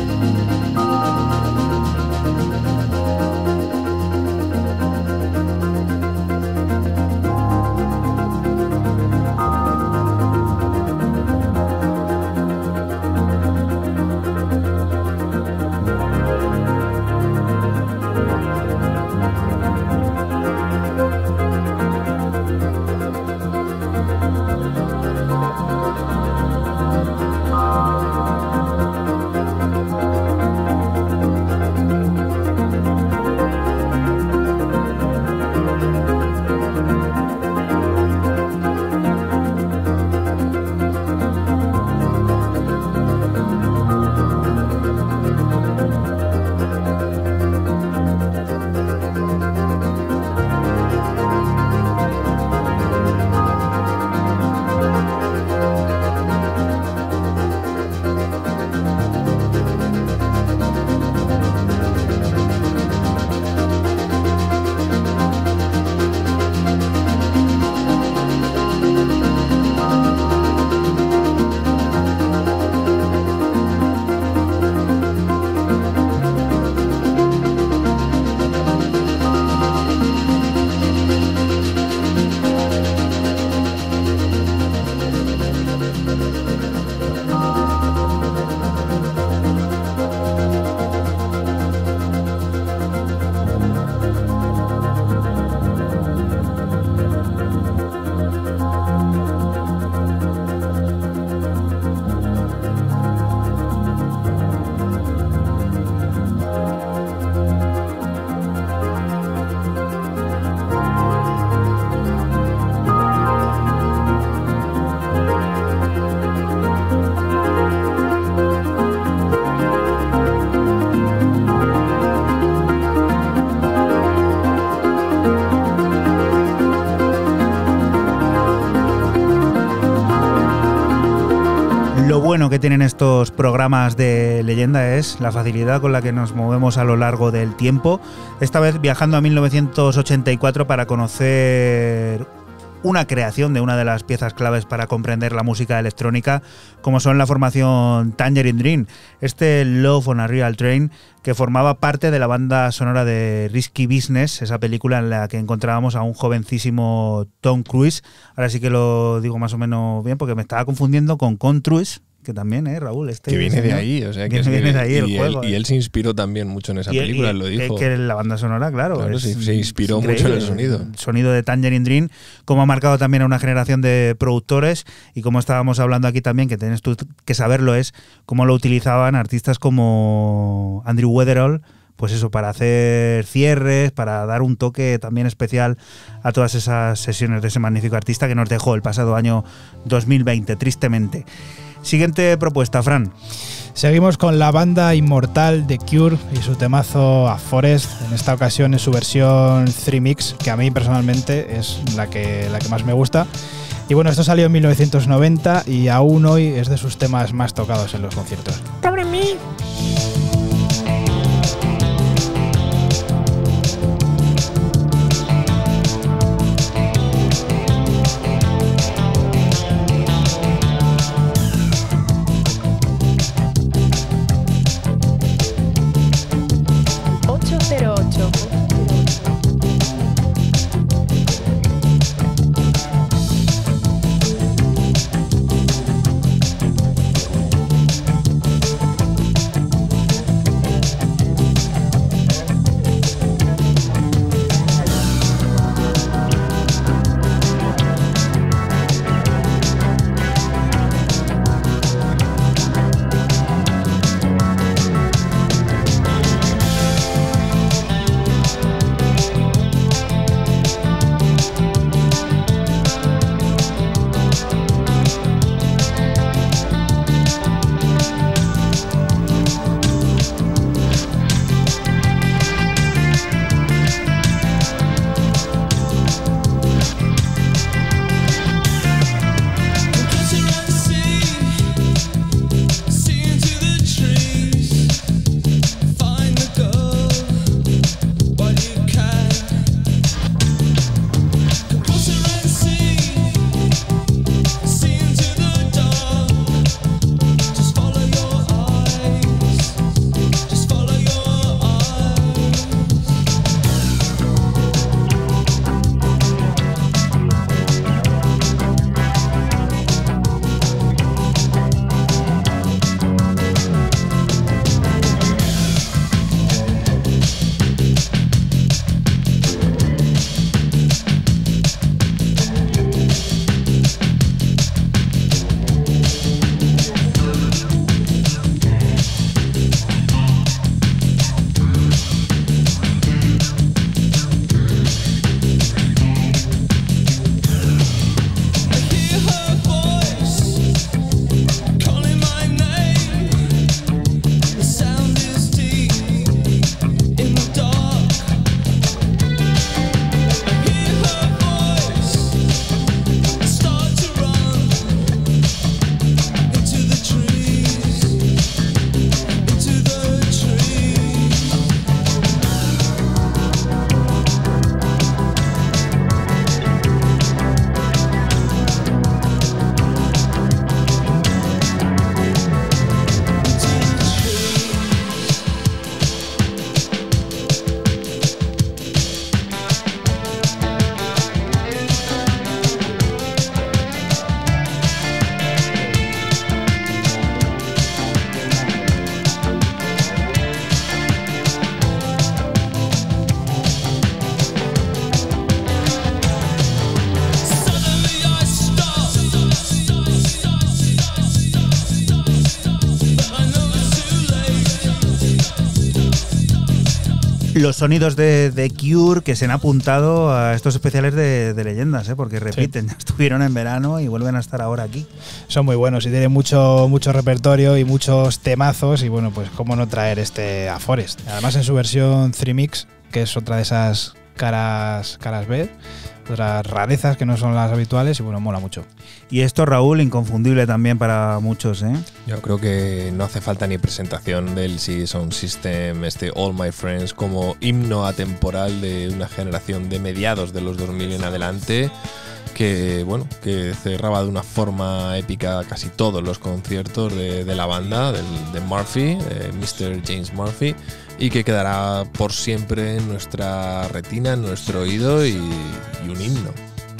Lo bueno que tienen estos programas de leyenda es la facilidad con la que nos movemos a lo largo del tiempo, esta vez viajando a 1984 para conocer una creación de una de las piezas claves para comprender la música electrónica, como son la formación Tangerine Dream, este Love on a Real Train, que formaba parte de la banda sonora de Risky Business, esa película en la que encontrábamos a un jovencísimo Tom Cruise. Ahora sí que lo digo más o menos bien, porque me estaba confundiendo con Cruise, que también, Raúl, que viene de ahí, o sea, que viene de ahí el juego. Y él se inspiró también mucho en esa película, él lo dijo. Que la banda sonora, claro, se inspiró mucho en el sonido. El sonido de Tangerine Dream, como ha marcado también a una generación de productores, y como estábamos hablando aquí también, que tienes tú que saberlo, es cómo lo utilizaban artistas como Andrew Weatherall, pues eso, para hacer cierres, para dar un toque también especial a todas esas sesiones de ese magnífico artista que nos dejó el pasado año 2020, tristemente. Siguiente propuesta, Fran. Seguimos con la banda inmortal The Cure y su temazo A Forest, en esta ocasión en su versión 3-mix, que a mí personalmente es la que más me gusta. Y bueno, esto salió en 1990 y aún hoy es de sus temas más tocados en los conciertos. ¡Pobre mí! Los sonidos de The Cure que se han apuntado a estos especiales de leyendas, porque repiten, estuvieron en verano y vuelven a estar ahora aquí. Son muy buenos y tienen mucho repertorio y muchos temazos y bueno, pues cómo no traer este a Forest. Además en su versión 3Mix, que es otra de esas caras B, otras rarezas que no son las habituales y bueno, mola mucho. Y esto, Raúl, inconfundible también para muchos, ¿eh? Yo creo que no hace falta ni presentación del CG Sound System, All My Friends, como himno atemporal de una generación de mediados de los 2000 en adelante, que bueno, que cerraba de una forma épica casi todos los conciertos de la banda, de Murphy, Mr. James Murphy, y que quedará por siempre en nuestra retina, en nuestro oído y un himno.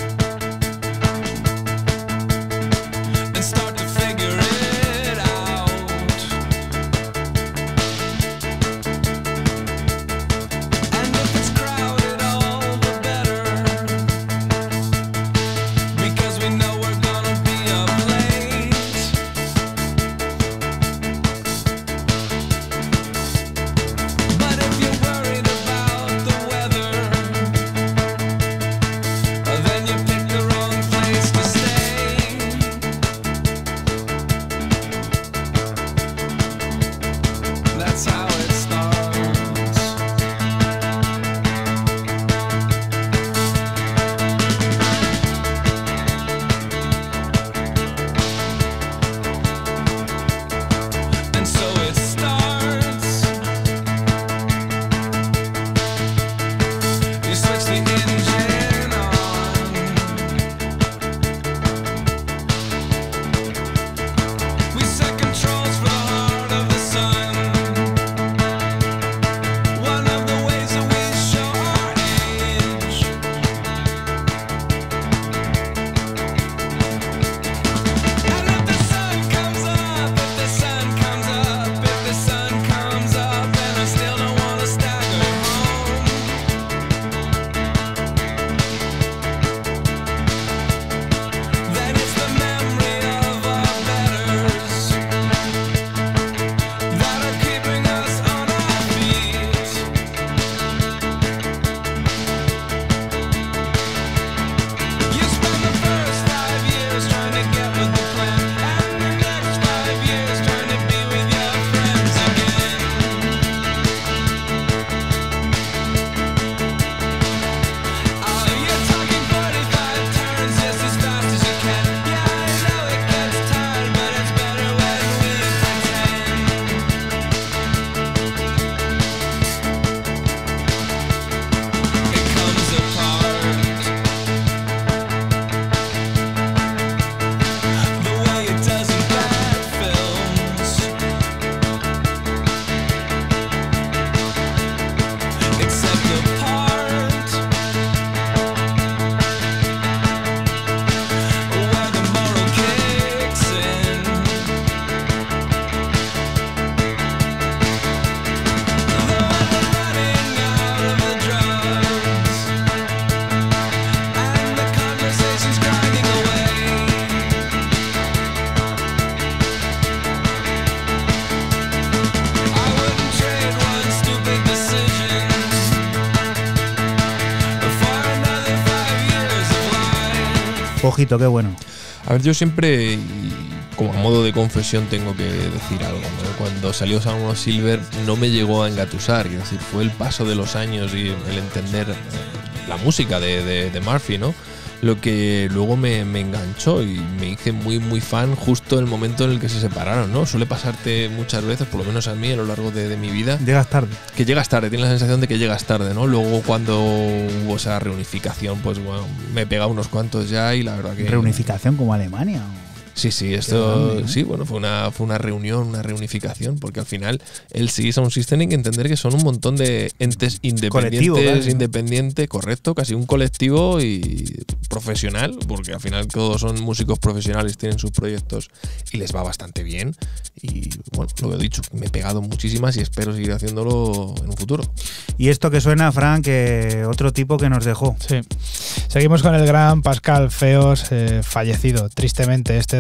Ojito, qué bueno. A ver, yo siempre, y como a modo de confesión, tengo que decir algo, ¿no? Cuando salió Sound of Silver no me llegó a engatusar, es decir, fue el paso de los años y el entender la música de Murphy, ¿no? Lo que luego me enganchó y me hice muy muy fan justo en el momento en el que se separaron, ¿no? Suele pasarte muchas veces, por lo menos a mí a lo largo de mi vida. Llegas tarde. Que llegas tarde, tienes la sensación de que llegas tarde, ¿no? Luego cuando hubo esa reunificación, pues bueno, me pega unos cuantos ya y la verdad que... ¿Reunificación como Alemania? Sí, esto grande, ¿no? sí, bueno, fue una reunión, una reunificación, porque al final el CG Sound System hay que entender que son un montón de entes independientes, correcto, casi un colectivo y profesional, porque al final todos son músicos profesionales, tienen sus proyectos y les va bastante bien. Y bueno, lo he dicho, me he pegado muchísimas y espero seguir haciéndolo en un futuro. Y esto que suena, Fran, que otro tipo que nos dejó. Sí. Seguimos con el gran Pascal Feos, fallecido tristemente este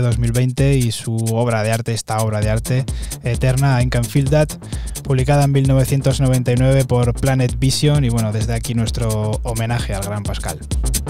2020 y su obra de arte, esta obra de arte eterna, I Can Feel That, publicada en 1999 por Planet Vision, y bueno, desde aquí nuestro homenaje al gran Pascal.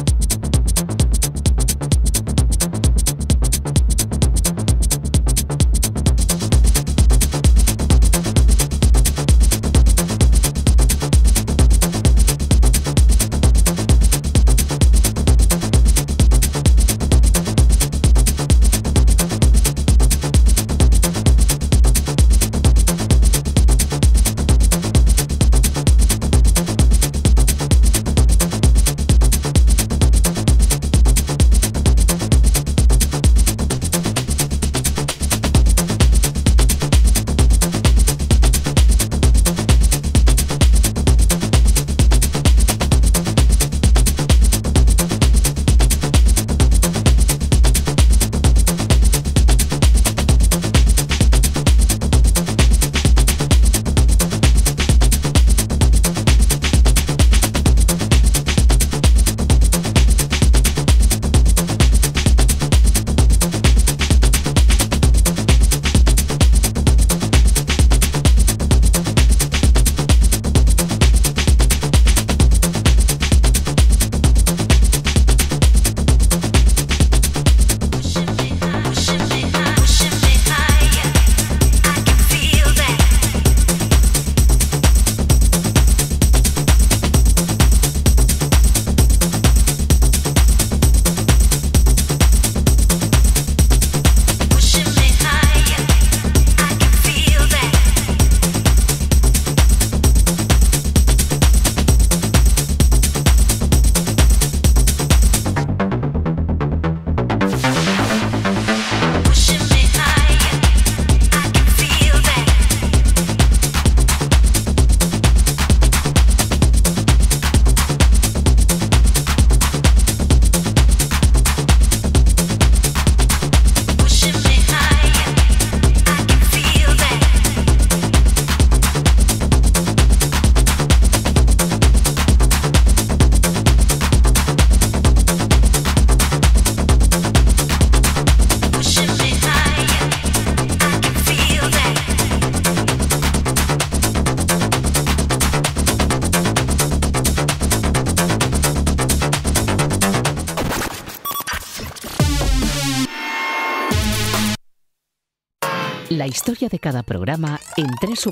La historia de cada programa en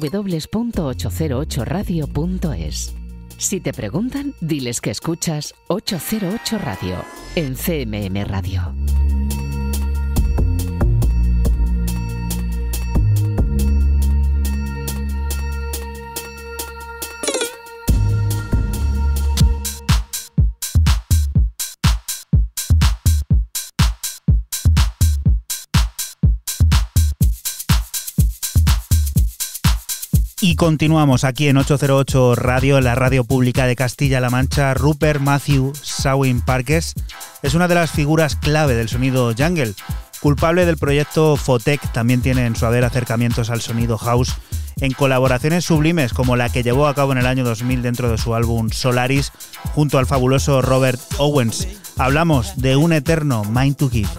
www.808radio.es. Si te preguntan, diles que escuchas 808 Radio en CMM Radio. Y continuamos aquí en 808 Radio, la radio pública de Castilla-La Mancha. Rupert Matthew Sawin Parkes es una de las figuras clave del sonido jungle. Culpable del proyecto Fotec, también tiene en su haber acercamientos al sonido house en colaboraciones sublimes como la que llevó a cabo en el año 2000 dentro de su álbum Solaris junto al fabuloso Robert Owens. Hablamos de un eterno Mind to Give.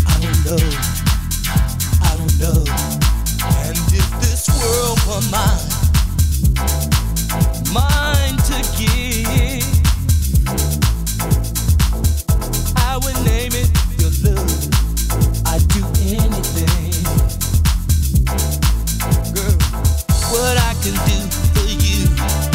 Mine. can do for you.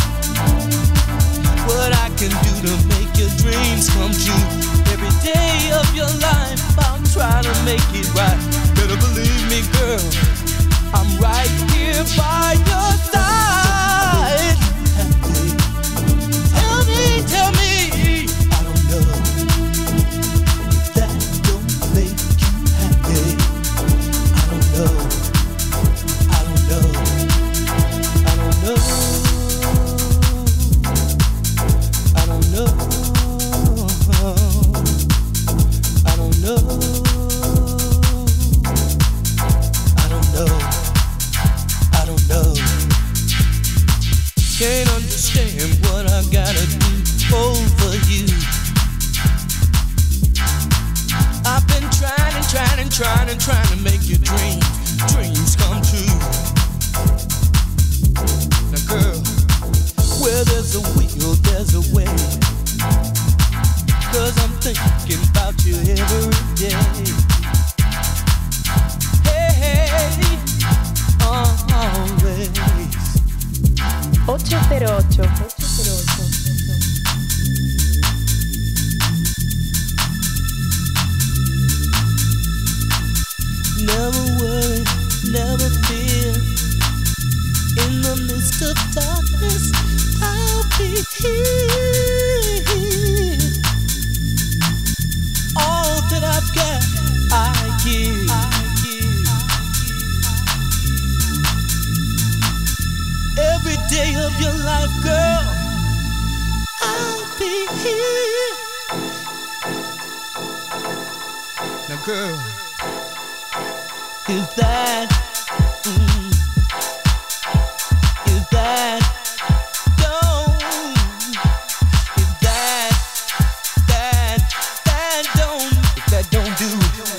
What I can do to make your dreams come true. Every day of your life I'll try to make it right. Better believe me, girl, I'm right here by your side. Tell me, I don't know if that don't make you happy. I don't know, I don't know, I don't know, I don't know, I don't know, I don't know, I don't know. Can't understand what I gotta do over you. I've been trying to make your dreams come true. Now girl, where there's a will, there's a way. 'Cause I'm thinking about you every day. Hey, hey, always. 808. Never worry, never fear. In the midst of darkness, I'll be here. All that I've got, I give. Every day of your life, girl, I'll be here. Now, girl, if that don't, if that don't do,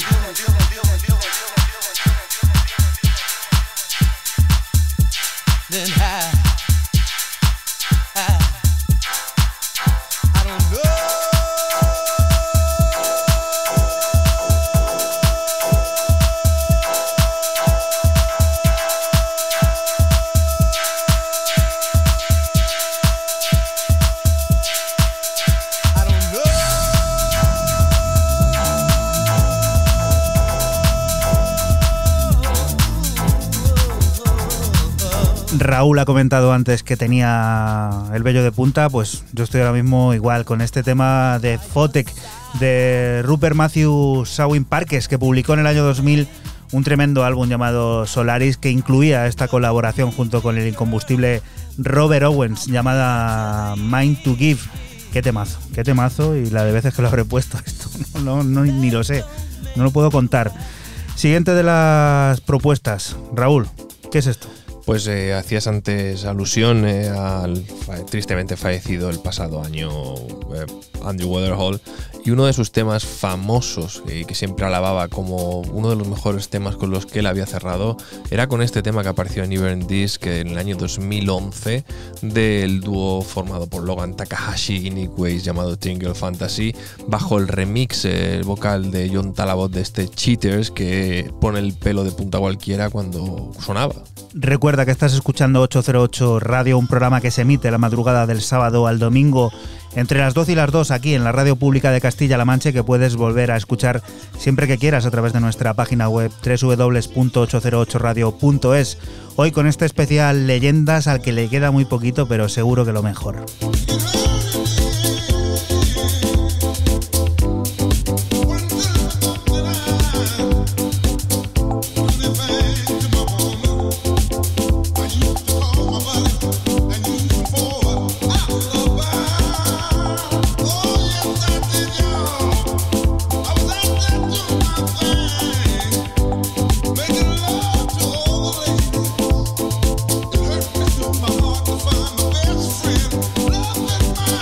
then I don't know. Raúl ha comentado antes que tenía el vello de punta, pues yo estoy ahora mismo igual con este tema de Photek de Rupert Matthew Sawin Parkes, que publicó en el año 2000 un tremendo álbum llamado Solaris, que incluía esta colaboración junto con el incombustible Robert Owens llamada Mind to Give. Qué temazo, y la de veces que lo habré puesto esto no, ni lo sé, no lo puedo contar. Siguiente de las propuestas, Raúl, ¿qué es esto? Pues hacías antes alusión al tristemente fallecido el pasado año Andrew Weatherall, y uno de sus temas famosos y que siempre alababa como uno de los mejores temas con los que él había cerrado era con este tema que apareció en Ibern Disc en el año 2011 del dúo formado por Logan Takahashi y Nick Weiss llamado Tingle Fantasy, bajo el remix el vocal de John Talabot de este Cheaters, que pone el pelo de punta cualquiera cuando sonaba. Recuerda que estás escuchando 808 Radio, un programa que se emite la madrugada del sábado al domingo entre las 12 y las 2 aquí en la Radio Pública de Castilla-La Mancha, que puedes volver a escuchar siempre que quieras a través de nuestra página web www.808radio.es. Hoy con este especial Leyendas al que le queda muy poquito, pero seguro que lo mejor. Friend, love that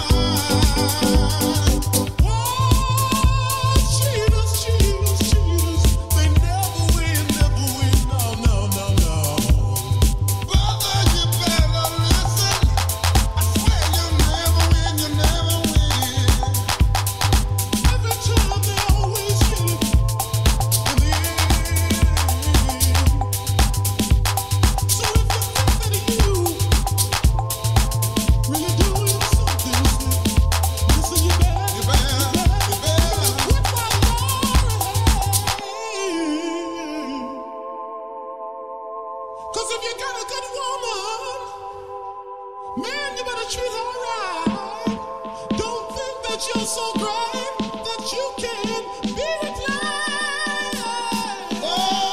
Man, you better treat her right. Don't think that you're so great that you can be reclined. Oh,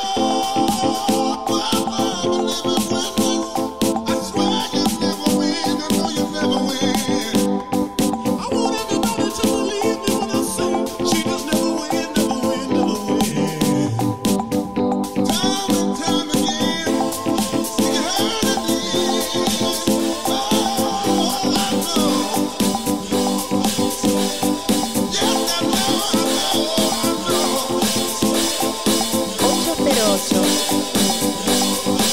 I swear you never win. I know you never win. I want everybody to believe me when I say she just never win, never win, never win. Time and time again, you heard it. Oh, I know. Yes, I know, I know, I know. 808.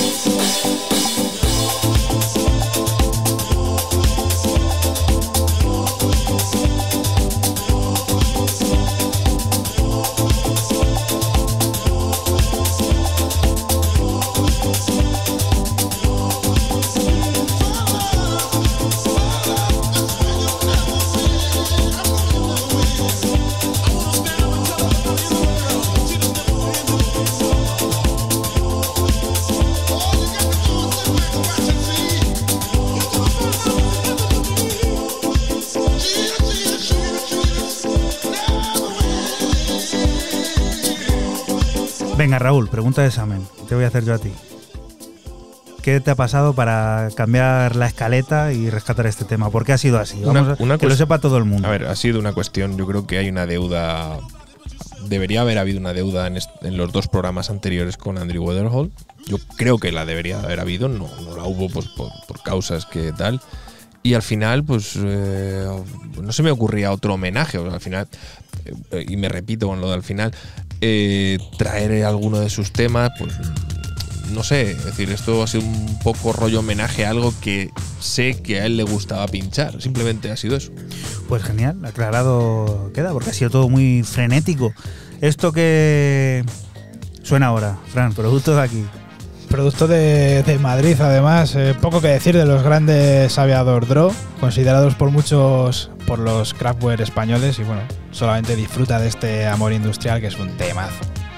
Venga, Raúl, pregunta de examen. Te voy a hacer yo a ti. ¿Qué te ha pasado para cambiar la escaleta y rescatar este tema? ¿Por qué ha sido así? Vamos a, que lo sepa todo el mundo. A ver, ha sido una cuestión, yo creo que hay una deuda. Debería haber habido una deuda en los dos programas anteriores con Andrew Weatherall. Yo creo que la debería haber habido, no la hubo pues, por causas que tal. Y al final, pues no se me ocurría otro homenaje. O sea, al final, y me repito con lo de al final, traer alguno de sus temas, pues no sé, es decir, esto ha sido un poco rollo homenaje a algo que sé que a él le gustaba pinchar. Simplemente ha sido eso. Pues genial, aclarado queda, porque ha sido todo muy frenético. Esto que suena ahora, Fran, producto de aquí. Producto de Madrid, además. Poco que decir de los grandes Aviador Draw, considerados por muchos por los Kraftwerk españoles. Y bueno, solamente disfruta de este Amor Industrial, que es un temazo.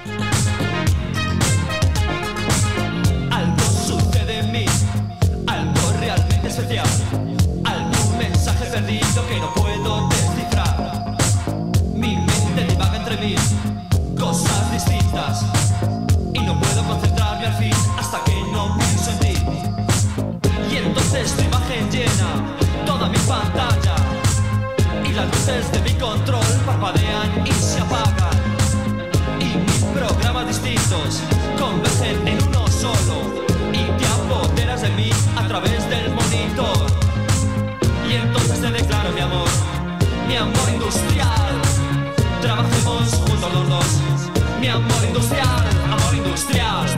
Algo sucede en mí, algo realmente especial, algún mensaje perdido que no puedo descifrar. Mi mente divaga entre mil cosas distintas y no puedo concentrarme al fin hasta que no pienso en ti. Y entonces tu imagen llena toda mi pantalla y las luces de mi control parpadean y se apagan. Y mis programas distintos convergen en uno solo y te apoderas de mí a través del monitor. Y entonces te declaro mi amor industrial. Trabajemos juntos los dos, mi amor industrial, amor industrial.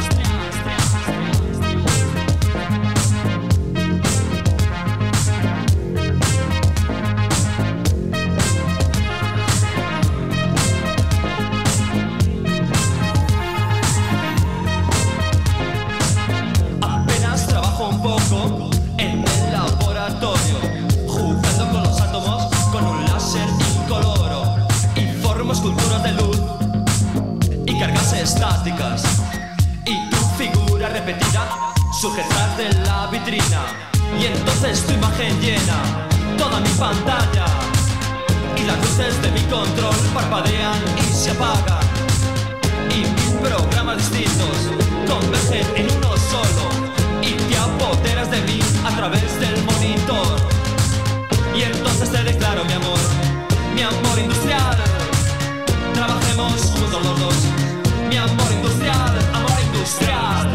Apenas trabajo un poco en el laboratorio, jugando con los átomos con un láser incoloro, y formo esculturas de luz y cargas estáticas, y tu figura repetida sujetas de la vitrina. Y entonces tu imagen llena toda mi pantalla y las luces de mi control parpadean y se apagan. Y mis programas distintos convergen en uno solo y te apoderas de mí a través del monitor. Y entonces te declaro mi amor industrial. Trabajemos juntos los dos, mi amor industrial, amor industrial.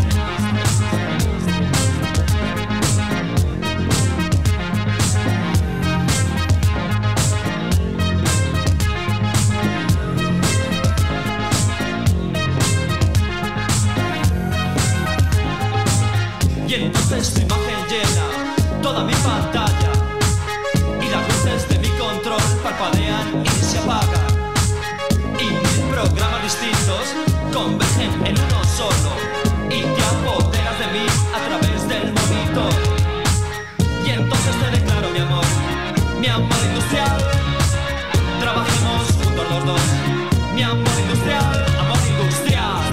Y entonces tu imagen llena toda mi pantalla y las luces de mi control parpadean y se apagan. Y mis programas distintos convergen en uno solo y te apoderas de mí a través del monitor. Y entonces te declaro mi amor industrial. Trabajemos juntos los dos, mi amor industrial, amor industrial.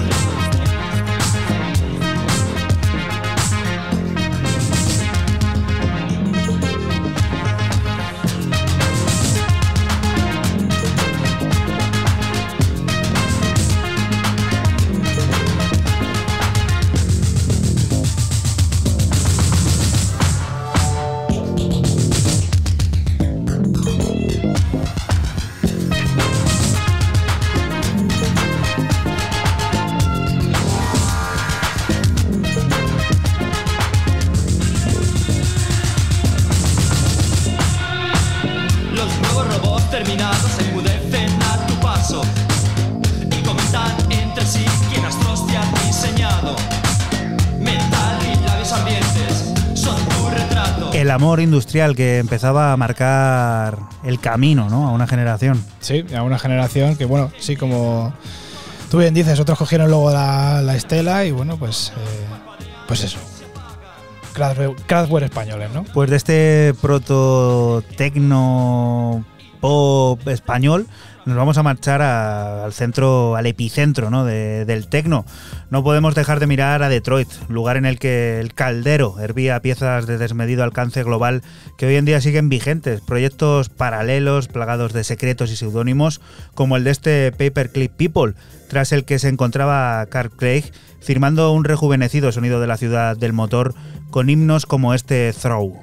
terminados enmudecen a tu paso y comentan entre sí quién astros te ha diseñado. Metal y labios ardientes son tu retrato. El amor industrial que empezaba a marcar el camino, ¿no? A una generación. Sí, a una generación que, bueno, sí, como tú bien dices, otros cogieron luego la estela y, bueno, pues eso. Kraftwerk españoles, ¿no? Pues de este proto-tecno pop español nos vamos a marchar al centro, al epicentro, ¿no? del tecno. No podemos dejar de mirar a Detroit, lugar en el que el caldero hervía piezas de desmedido alcance global que hoy en día siguen vigentes, proyectos paralelos plagados de secretos y seudónimos como el de este Paperclip People, tras el que se encontraba Carl Craig firmando un rejuvenecido sonido de la ciudad del motor con himnos como este Throw.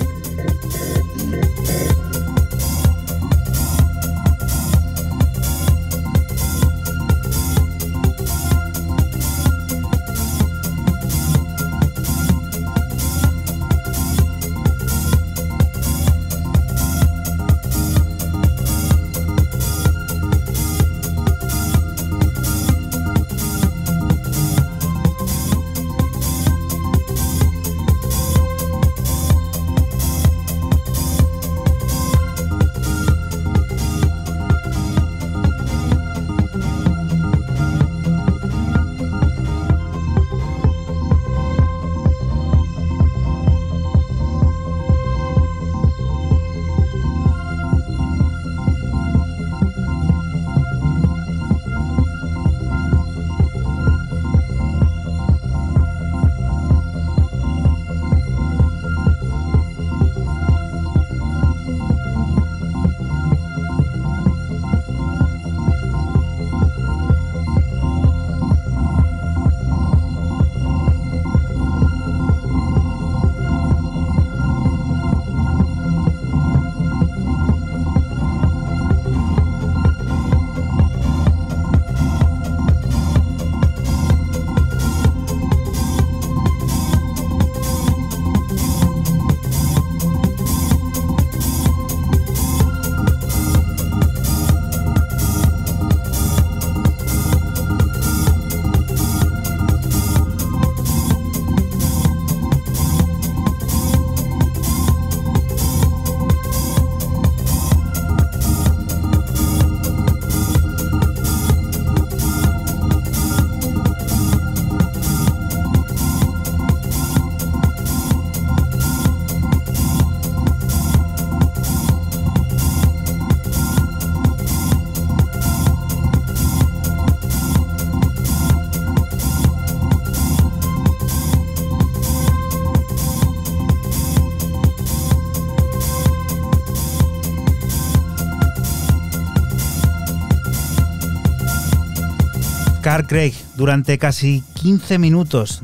Carl Craig durante casi 15 minutos,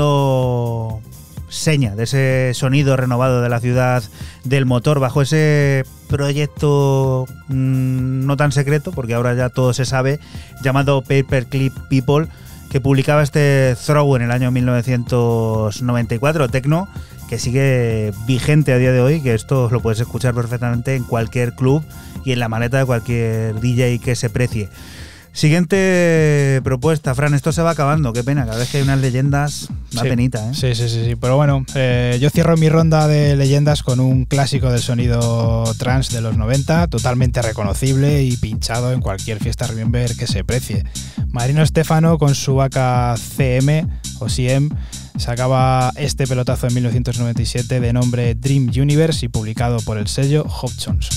dejando seña de ese sonido renovado de la ciudad del motor bajo ese proyecto no tan secreto, porque ahora ya todo se sabe, llamado Paperclip People, que publicaba este Throw en el año 1994, tecno que sigue vigente a día de hoy, que esto lo puedes escuchar perfectamente en cualquier club y en la maleta de cualquier DJ que se precie. Siguiente propuesta, Fran, esto se va acabando, qué pena, cada vez que hay unas leyendas, da penita, ¿eh? Sí, pero bueno, yo cierro mi ronda de leyendas con un clásico del sonido trance de los 90, totalmente reconocible y pinchado en cualquier fiesta Remember que se precie. Marino Stefano con su AKCM o CM sacaba este pelotazo en 1997 de nombre Dream Universe y publicado por el sello Hobsons.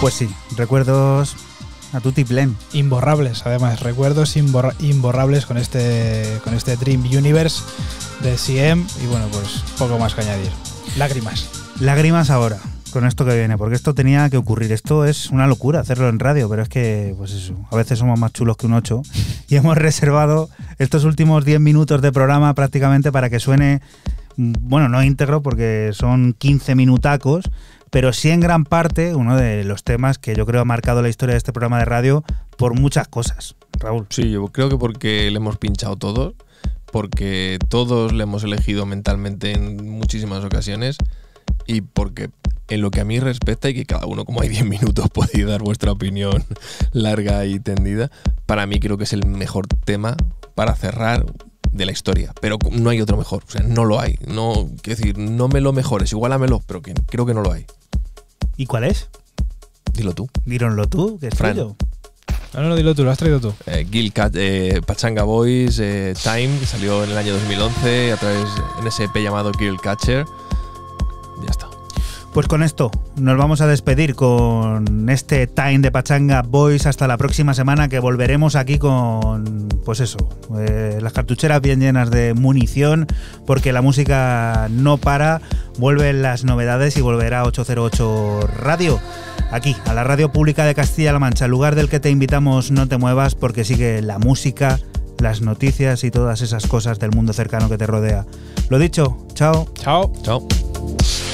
Pues sí, recuerdos a tutti plen. Imborrables, además, recuerdos imborrables con este Dream Universe de CM y bueno, pues poco más que añadir. Lágrimas. Lágrimas ahora, con esto que viene, porque esto tenía que ocurrir. Esto es una locura hacerlo en radio, pero es que, pues eso, a veces somos más chulos que un 8 y hemos reservado estos últimos 10 minutos de programa prácticamente para que suene, bueno, no íntegro porque son 15 minutacos, pero sí en gran parte uno de los temas que yo creo ha marcado la historia de este programa de radio por muchas cosas. Raúl. Sí, yo creo que porque le hemos pinchado todos, porque todos le hemos elegido mentalmente en muchísimas ocasiones y porque en lo que a mí respecta, y que cada uno, como hay 10 minutos, podéis dar vuestra opinión larga y tendida, para mí creo que es el mejor tema para cerrar de la historia, pero no hay otro mejor, o sea, no lo hay. No, quiero decir, no me lo mejores, igualamelo, pero que creo que no lo hay. ¿Y cuál es? Dilo tú. Díronlo tú, que es Fran. tuyo. No, dilo tú, lo has traído tú. Pachanga Boys, Time, que salió en el año 2011 a través de un SP llamado Girl Catcher. Ya está. Pues con esto nos vamos a despedir con este Time de Pachanga Boys hasta la próxima semana, que volveremos aquí con, pues eso, las cartucheras bien llenas de munición, porque la música no para, vuelven las novedades y volverá 808 Radio, aquí, a la Radio Pública de Castilla-La Mancha, el lugar del que te invitamos. No te muevas porque sigue la música, las noticias y todas esas cosas del mundo cercano que te rodea. Lo dicho, chao. Chao. Chao.